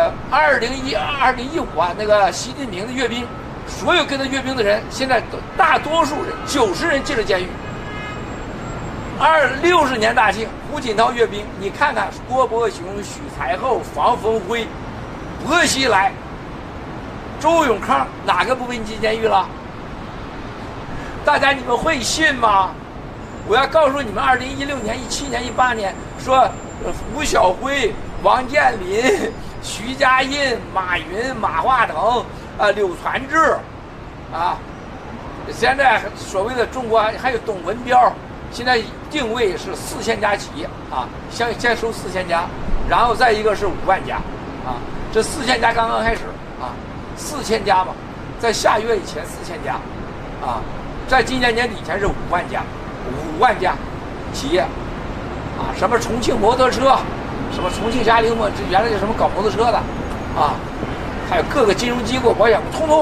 2015啊，那个习近平的阅兵，所有跟他阅兵的人，现在大多数人90人进了监狱。60年大庆，胡锦涛阅兵，你看看郭伯雄、许才厚、房峰辉、薄熙来、周永康，哪个不被进监狱了？大家你们会信吗？我要告诉你们，2016年、17年、18年说吴晓辉。王健林、徐家印、马云、马化腾柳传志，啊，现在所谓的中国还有董文标，现在定位是4000家企业啊，先收4000家，然后再一个是5万家，啊，这4000家刚刚开始啊，4000家嘛，在下月以前4000家，啊，在今年年底前是5万家企业，啊，什么重庆摩托车。什么重庆嘉陵嘛，这原来叫什么搞摩托车的，啊，还有各个金融机构、保险通通。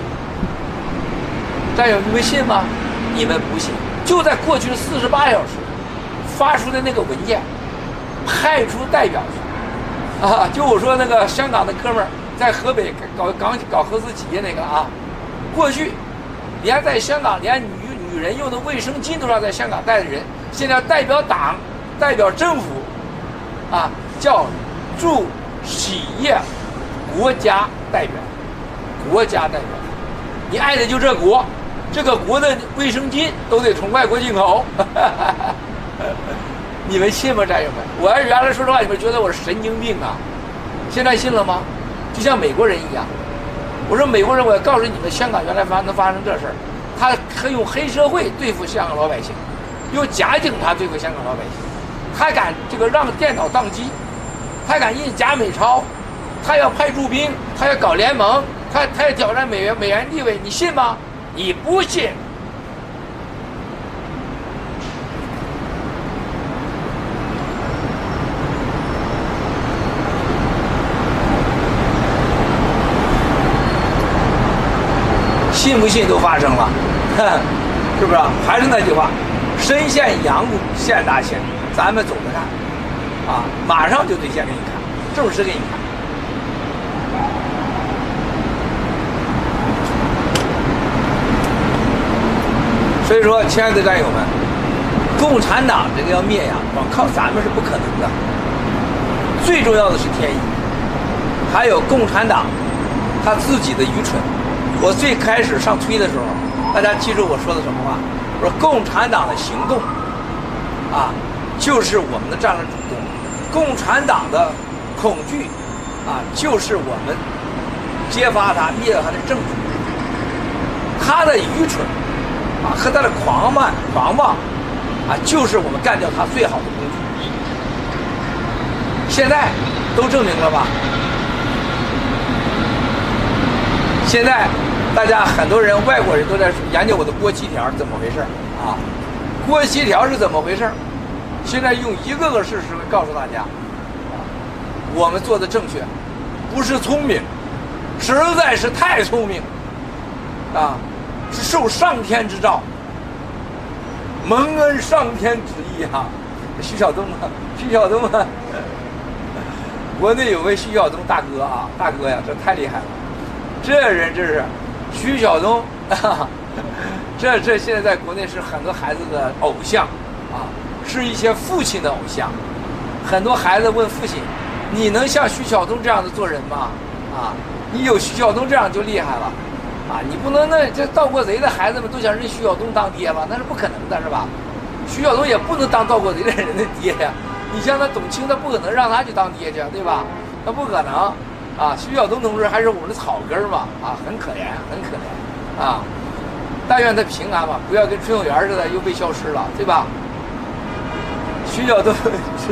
战友，你们信吗？你们不信。就在过去48小时，发出的那个文件，派出代表去，啊，就我说那个香港的哥们儿在河北搞合资企业那个啊，过去连在香港连女人用的卫生巾都让在香港带的人，现在代表党、代表政府。啊，叫驻企业国家代表，你爱的就这国，这个国的卫生巾都得从外国进口，你们信吗，战友们？我要原来说实话，你们觉得我是神经病啊，现在信了吗？就像美国人一样，我说美国人，我要告诉你们，香港原来能发生这事儿，他用黑社会对付香港老百姓，用假警察对付香港老百姓。他敢这个让电脑宕机，他敢印假美钞，他要派驻兵，他要搞联盟，他要挑战美元地位，你信吗？你不信。信不信都发生了，是不是？还是那句话，身陷阳谷，现大现。咱们走着看，啊，马上就兑现给你看，证实给你看。所以说，亲爱的战友们，共产党这个要灭呀，光靠咱们是不可能的。最重要的是天意，还有共产党他自己的愚蠢。我最开始上推的时候，大家记住我说的什么话？ 说共产党的行动啊，就是我们的战略主动；共产党的恐惧啊，就是我们揭发他、灭了他的证据。他的愚蠢啊和他的狂妄啊，就是我们干掉他最好的工具。现在都证明了吧？现在大家很多人外国人都在研究我的锅七条怎么回事啊？锅七条是怎么回事？现在用一个个事实告诉大家，我们做的正确，不是聪明，实在是太聪明啊！是受上天之召，蒙恩上天旨意啊！徐晓东啊，国内有位徐晓东大哥啊，大哥呀，这太厉害了，这人真是徐晓东，这现在在国内是很多孩子的偶像啊，是一些父亲的偶像。很多孩子问父亲：“你能像徐晓东这样的做人吗？”啊，你有徐晓东这样就厉害了。啊，你不能这盗过贼的孩子们都想认徐晓东当爹吧？那是不可能的，是吧？徐晓东也不能当盗过贼的人的爹呀。你像他董卿，他不可能让他去当爹去，对吧？他不可能啊！徐晓东同志还是我们的草根嘛，啊，很可怜，很可怜啊！但愿他平安吧，不要跟春有园似的又被消失了，对吧？徐晓东是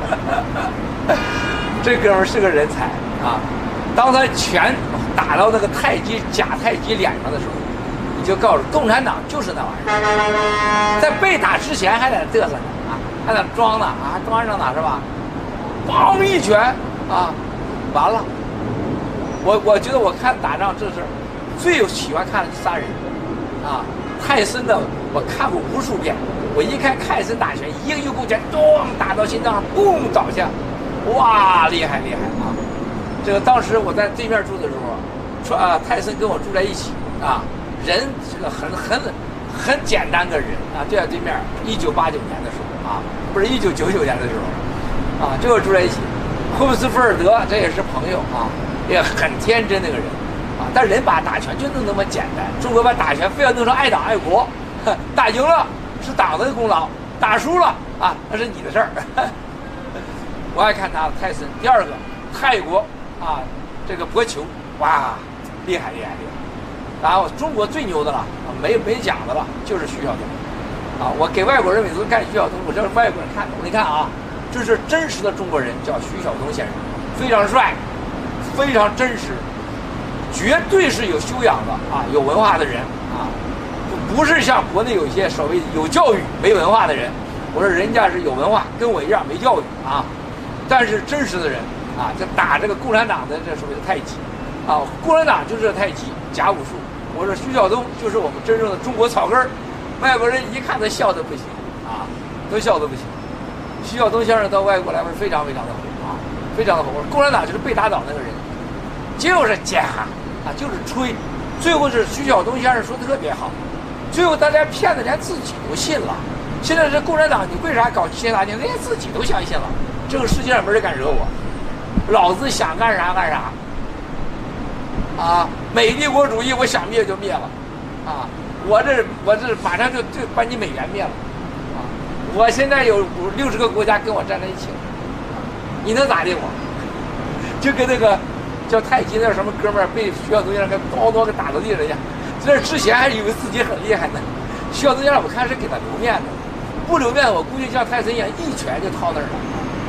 这哥们儿是个人才啊！当他拳打到那个假太极脸上的时候，你就告诉共产党就是那玩意儿，在被打之前还在嘚瑟呢啊，还在装呢啊，还装上呢是吧？梆一拳啊，完了！我觉得我看打仗这是最喜欢看的仨人啊，泰森的我看过无数遍，我一看泰森打拳，一个右勾拳，咚打到心脏上，嘣倒下，哇，厉害厉害啊！这个当时我在对面住的时候，说啊，泰森跟我住在一起啊，人这个很简单的人啊，就在对面。1989年的时候啊，不是1999年的时候啊，就我住在一起。霍布斯菲尔德这也是朋友啊，也很天真那个人啊，但人把打拳就弄那么简单，中国把打拳非要弄成爱党爱国，打赢了是党的功劳，打输了啊那是你的事儿。我爱看他泰森。第二个泰国。啊，这个搏球，哇，厉害厉害厉害！然后中国最牛的了，没讲的了，就是徐晓东。啊，我给外国人每次看徐晓东，我让外国人看，我说你看啊，这是真实的中国人，叫徐晓东先生，非常帅，非常真实，绝对是有修养的啊，有文化的人啊，不是像国内有一些所谓有教育没文化的人。我说人家是有文化，跟我一样没教育啊，但是真实的人。啊，就打这个共产党的这所谓的太极，啊，共产党就是太极假武术。我说徐晓东就是我们真正的中国草根儿，外国人一看都笑得不行啊，都笑得不行。徐晓东先生到外国来说非常非常的火啊，非常的火。我说共产党就是被打倒那个人，就是假啊，就是吹。最后是徐晓东先生说的特别好，最后大家骗的连自己都信了。现在这共产党你为啥搞极限大军，连自己都相信了？这个世界上没人敢惹我。老子想干啥干啥，啊！美帝国主义我想灭就灭了，啊！我这马上就把你美元灭了，啊！我现在有60个国家跟我站在一起，你能咋的我？就跟那个叫太极那什么哥们儿被徐晓东先生给叨叨给打到地上一样，这之前还以为自己很厉害呢。徐晓东先生我看是给他留面子，不留面子我估计像泰森一样一拳就掏那儿了。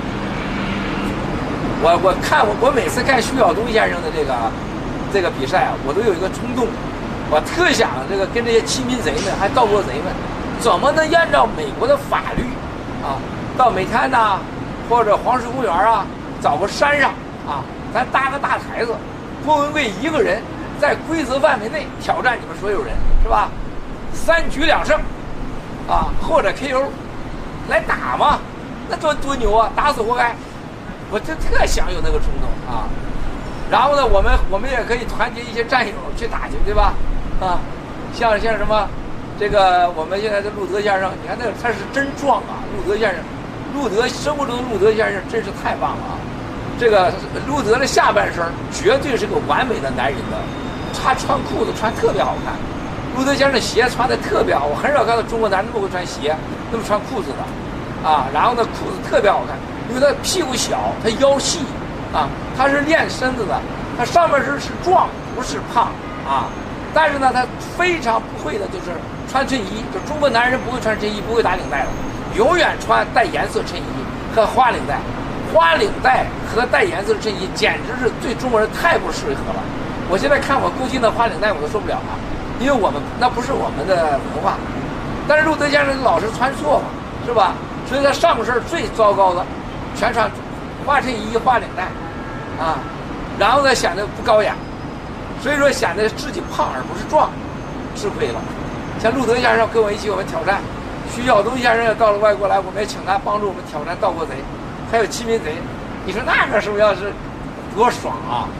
我每次看徐晓东先生的这个比赛啊，我都有一个冲动，我特想这个跟这些亲民贼们还盗国贼们，怎么能按照美国的法律啊，到美滩呐，或者黄石公园啊，找个山上啊，咱搭个大台子，郭文贵一个人在规则范围内挑战你们所有人，是吧？3局2胜啊，或者 KO 来打嘛，那多牛啊，打死活该。我就特想有那个冲动啊，然后呢，我们也可以团结一些战友去打去，对吧？啊，像什么，这个我们现在的路德先生，你看那个他是真壮啊，路德先生，生活中的路德先生真是太棒了啊！这个路德的下半身绝对是个完美的男人的，他穿裤子穿特别好看， 路德先生鞋穿的特别好，我很少看到中国男人那么会穿鞋，那么穿裤子的，啊，然后呢裤子特别好看，因为他屁股小，他腰细，啊，他是练身子的，他上半身是壮，不是胖，啊，但是呢他非常不会的就是穿衬衣，就中国男人不会穿衬衣，不会打领带的，永远穿带颜色衬衣和花领带，花领带和带颜色的衬衣简直是对中国人太不适合了。我现在看我固定的花领带我都受不了了，因为我们那不是我们的文化。但是路德先生老是穿错嘛，是吧？所以他上身最糟糕的，全穿花衬衣、花领带，啊，然后呢显得不高雅，所以说显得自己胖而不是壮，吃亏了。像路德先生跟我一起我们挑战，徐晓东先生也到了外国来，我们也请他帮助我们挑战盗国贼，还有欺民贼。你说那个时候要是多爽啊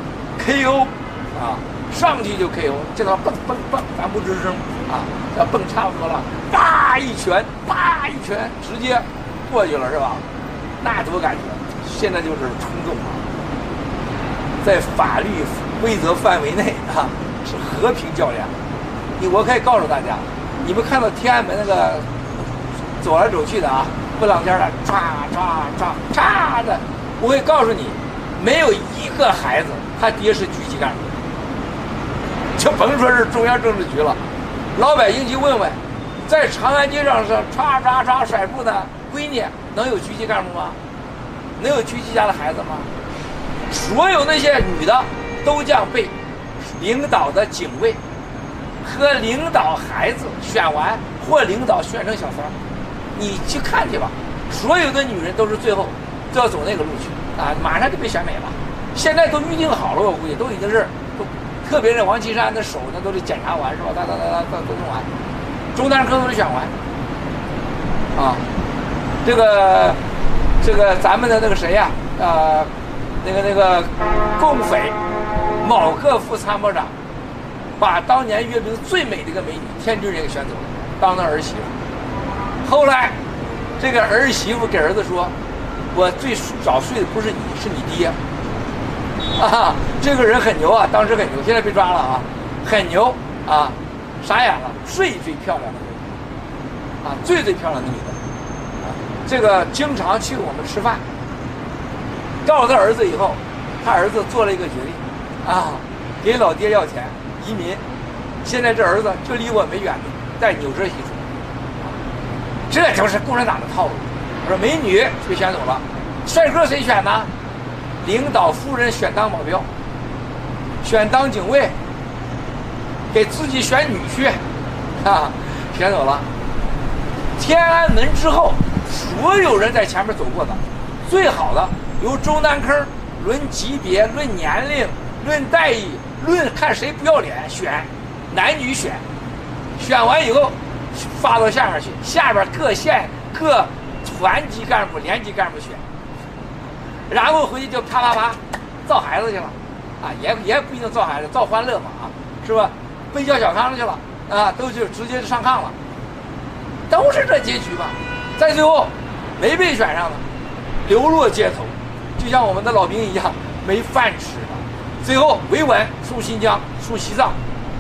！KO 啊，上去就 KO， 这他妈蹦蹦蹦，咱不吱声啊，要蹦差不多了，叭一拳，叭一拳，直接过去了是吧？那多感觉！现在就是冲动啊，在法律规则范围内啊，是和平较量。我可以告诉大家，你们看到天安门那个走来走去的啊，不浪尖的，唰的，我会告诉你，没有一个孩子他爹是局级干部。就甭说是中央政治局了，老百姓去问问，在长安街上是唰甩布的闺女，能有局级干部吗？能有局级家的孩子吗？所有那些女的都将被领导的警卫和领导孩子选完，或领导选成小三，你去看去吧。所有的女人都是最后都要走那个路去啊，马上就被选美了。现在都预定好了，我估计都已经是都。特别是王岐山的手呢，都得检查完是吧？都弄完，中单科都得选完。啊，这个咱们的那个谁呀？那个共匪某个副参谋长，把当年阅兵最美的一个美女天津人给选走了，当儿媳妇。后来这个儿媳妇给儿子说：“我最早睡的不是你，是你爹。”啊，这个人很牛啊，当时很牛，现在被抓了啊，很牛啊，傻眼了，最漂亮的女的，啊，最漂亮的女的，啊，这个经常去我们吃饭，告诉他儿子以后，他儿子做了一个决定，啊，给老爹要钱移民，现在这儿子就离我没远的，在纽泽西住，这就是共产党的套路。我说美女被选走了，帅哥谁选呢？领导夫人选当保镖，选当警卫，给自己选女婿，啊，选走了。天安门之后，所有人在前面走过的，最好的由中南坑论级别、论年龄、论待遇、论看谁不要脸选，男女选，选完以后发到下面去，下边各县各团级干部、连级干部选。然后回去就啪造孩子去了，啊，也不一定造孩子，造欢乐嘛，啊，是吧？奔叫小康去了，啊，都就直接就上炕了，都是这结局吧。在最后没被选上的，流落街头，就像我们的老兵一样，没饭吃了。最后维稳送新疆，送西藏。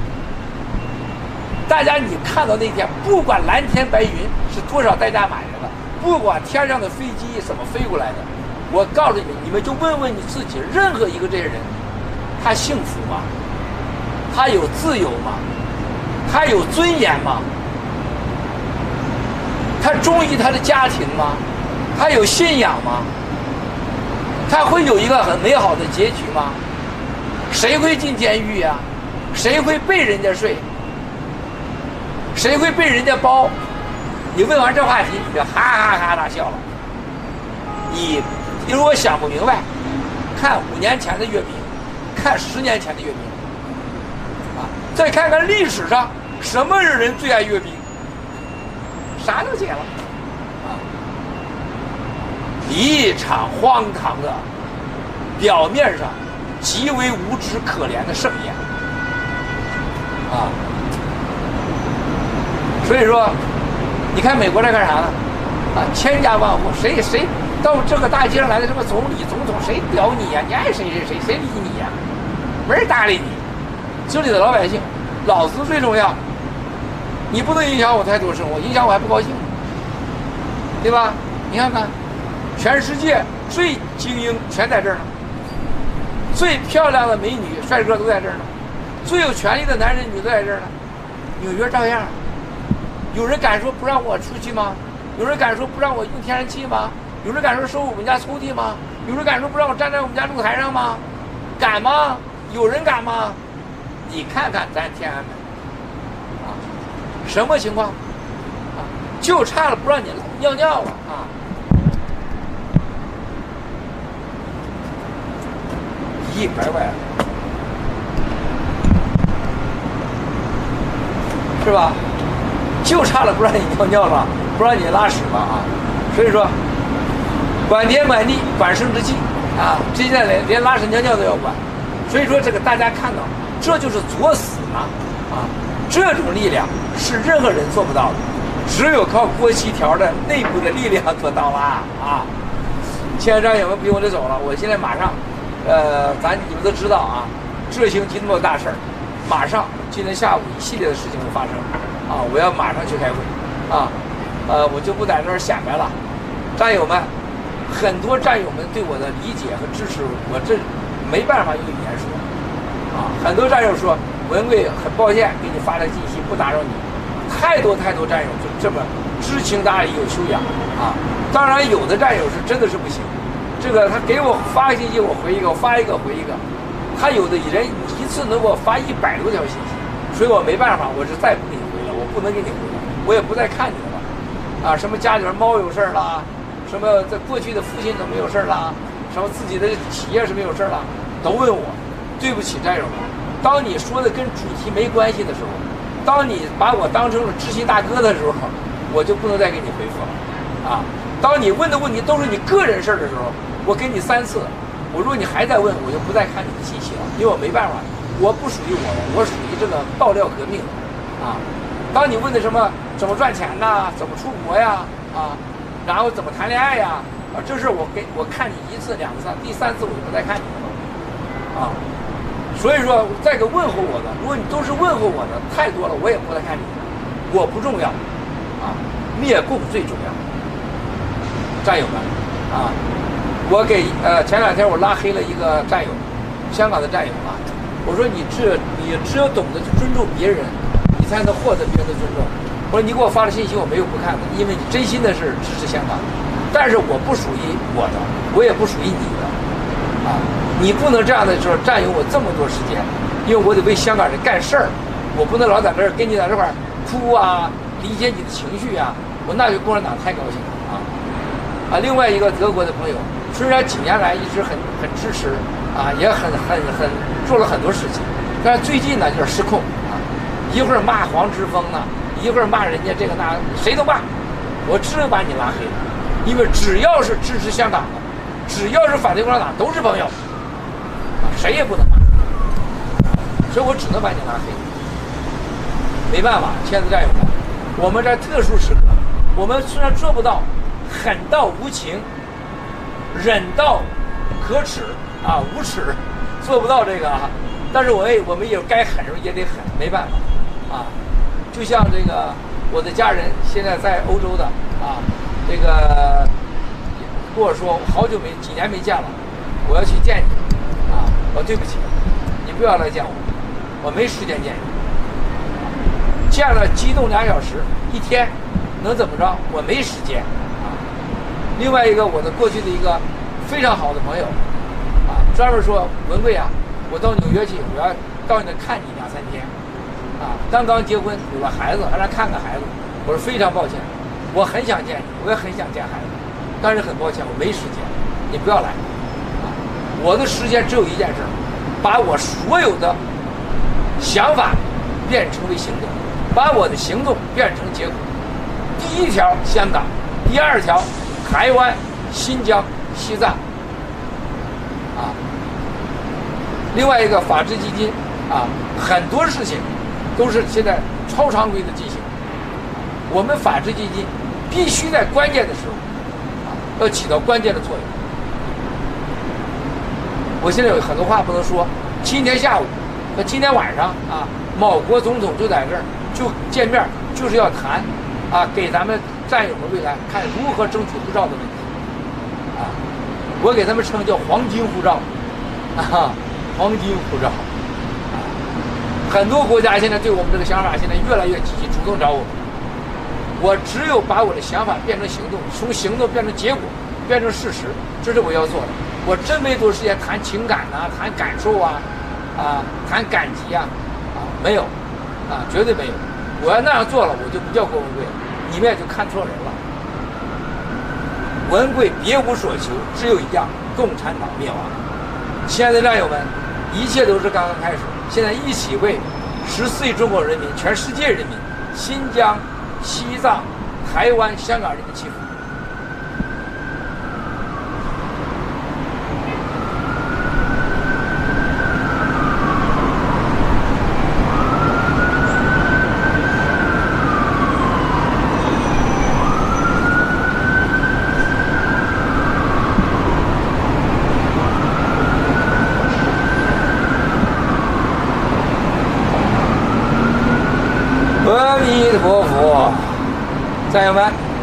大家你看到那天，不管蓝天白云是多少代价买来的，不管天上的飞机怎么飞过来的。我告诉你们，你们就问问你自己，任何一个这些人，他幸福吗？他有自由吗？他有尊严吗？他忠于他的家庭吗？他有信仰吗？他会有一个很美好的结局吗？谁会进监狱呀？谁会被人家睡？谁会被人家包？你问完这话题，你就哈哈大笑了。你如果想不明白，看5年前的阅兵，看10年前的阅兵，啊，再看看历史上什么人最爱阅兵，啥都解了，啊，一场荒唐的，表面上极为无知可怜的盛宴，啊，所以说，你看美国在干啥呢？啊，千家万户，谁到这个大街上来的这个总理、总统，谁屌你呀？你爱谁理你呀？没人搭理你。这里的老百姓，老子最重要， 你不能影响我太多生活，影响我还不高兴，对吧？你看看，全世界最精英全在这儿呢，最漂亮的美女帅哥都在这儿呢，最有权力的男人女都在这儿呢。纽约照样，有人敢说不让我出去吗？有人敢说不让我用天然气吗？有人敢说收我们家抽屉吗？有人敢说不让我站在我们家露台上吗？敢吗？有人敢吗？你看看咱天安门啊，什么情况啊？就差了不让你尿尿了啊！100万，是吧？就差了不让你尿尿了，不让你拉屎了啊！所以说，管天管地管生殖器啊，现在连拉屎尿尿都要管。所以说这个大家看到，这就是作死嘛啊！这种力量是任何人做不到的，只有靠郭7条的内部的力量做到了啊！亲爱的战友们，不用我就走了，我现在马上，你们都知道啊，这星期那么大事儿，马上今天下午一系列的事情会发生啊！我要马上去开会啊！我就不在这儿显摆了，战友们，很多战友们对我的理解和支持，我这没办法用语言说啊！很多战友说文贵很抱歉给你发了信息不打扰你，太多战友就这么知情达理有修养啊！当然有的战友是真的是不行，这个他给我发个信息我回一个，我发一个回一个，他有的人一次能给我发100多条信息，所以我没办法，我是再不给你回了，我不能给你回了，我也不再看你了啊！什么家里边猫有事儿啦，什么在过去的父亲怎么有事儿啦，什么自己的企业是没有事儿啦，都问我。对不起战友们，当你说的跟主题没关系的时候，当你把我当成了知心大哥的时候，我就不能再给你回复了啊！当你问的问题都是你个人事儿的时候，我给你3次，如果你还在问，我就不再看你的信息了，因为我没办法，我不属于我属于这个爆料革命啊！当你问的什么怎么赚钱呐，怎么出国呀啊，然后怎么谈恋爱呀啊，这事我看你1次2次，第3次我就不再看你了啊！所以说，再个问候我的，如果你都是问候我的太多了，我也不再看你，我不重要啊，灭共最重要。战友们啊，我给前2天我拉黑了一个战友，香港的战友啊，我说你只有懂得去尊重别人，你才能获得别人的尊重。我说你给我发的信息我没有不看的，因为你真心的是支持香港，但是我不属于我的，我也不属于你的啊。你不能这样的时候占有我这么多时间，因为我得为香港人干事儿，我不能老在这儿跟你在这块儿哭啊，理解你的情绪啊，我那就共产党太高兴了啊！另外一个德国的朋友，虽然几年来一直很支持啊，也很做了很多事情，但是最近呢就是失控啊，一会儿骂黄之锋呢，一会儿骂人家这个那，谁都骂，我只能把你拉黑，因为只要是支持香港的，只要是反对共产党都是朋友。谁也不能骂，所以我只能把你拉黑。没办法，亲爱的战友们，我们在特殊时刻，我们虽然做不到狠到无情，忍到可耻啊无耻，做不到这个啊，但是我们也该狠时候也得狠，没办法啊。就像这个我的家人现在在欧洲的啊，这个跟我说好久几年没见了，我要去见你。啊，对不起，你不要来见我没时间见你。见了激动2小时，1天，能怎么着？我没时间啊。另外一个，我的过去的一个非常好的朋友，啊，专门说文贵啊，我到纽约去，我要到你那看你2、3天，啊，刚刚结婚有了孩子，还让看看孩子。我说非常抱歉，我很想见你，我也很想见孩子，但是很抱歉，我没时间，你不要来。我的时间只有一件事，把我所有的想法变成为行动，把我的行动变成结果。第1条香港，第2条台湾、新疆、西藏，啊，另外一个法治基金啊，很多事情都是现在超常规的进行。我们法治基金必须在关键的时候啊，要起到关键的作用。我现在有很多话不能说。今天下午和今天晚上啊，某国总统就在这儿就见面就是要谈啊，给咱们战友们未来看如何争取护照的问题啊。我给他们称叫黄金护照啊，黄金护照。很多国家现在对我们这个想法现在越来越积极，主动找我们。我只有把我的想法变成行动，从行动变成结果，变成事实，这是我要做的。我真没多时间谈情感呐、谈感受啊，谈感激啊，没有，绝对没有。我要那样做了，我就不叫郭文贵了，你们也就看错人了。文贵别无所求，只有一样，共产党灭亡。亲爱的战友们，一切都是刚刚开始，现在一起为14亿中国人民、全世界人民、新疆、西藏、台湾、香港人民祈福。阿弥陀佛，战友们。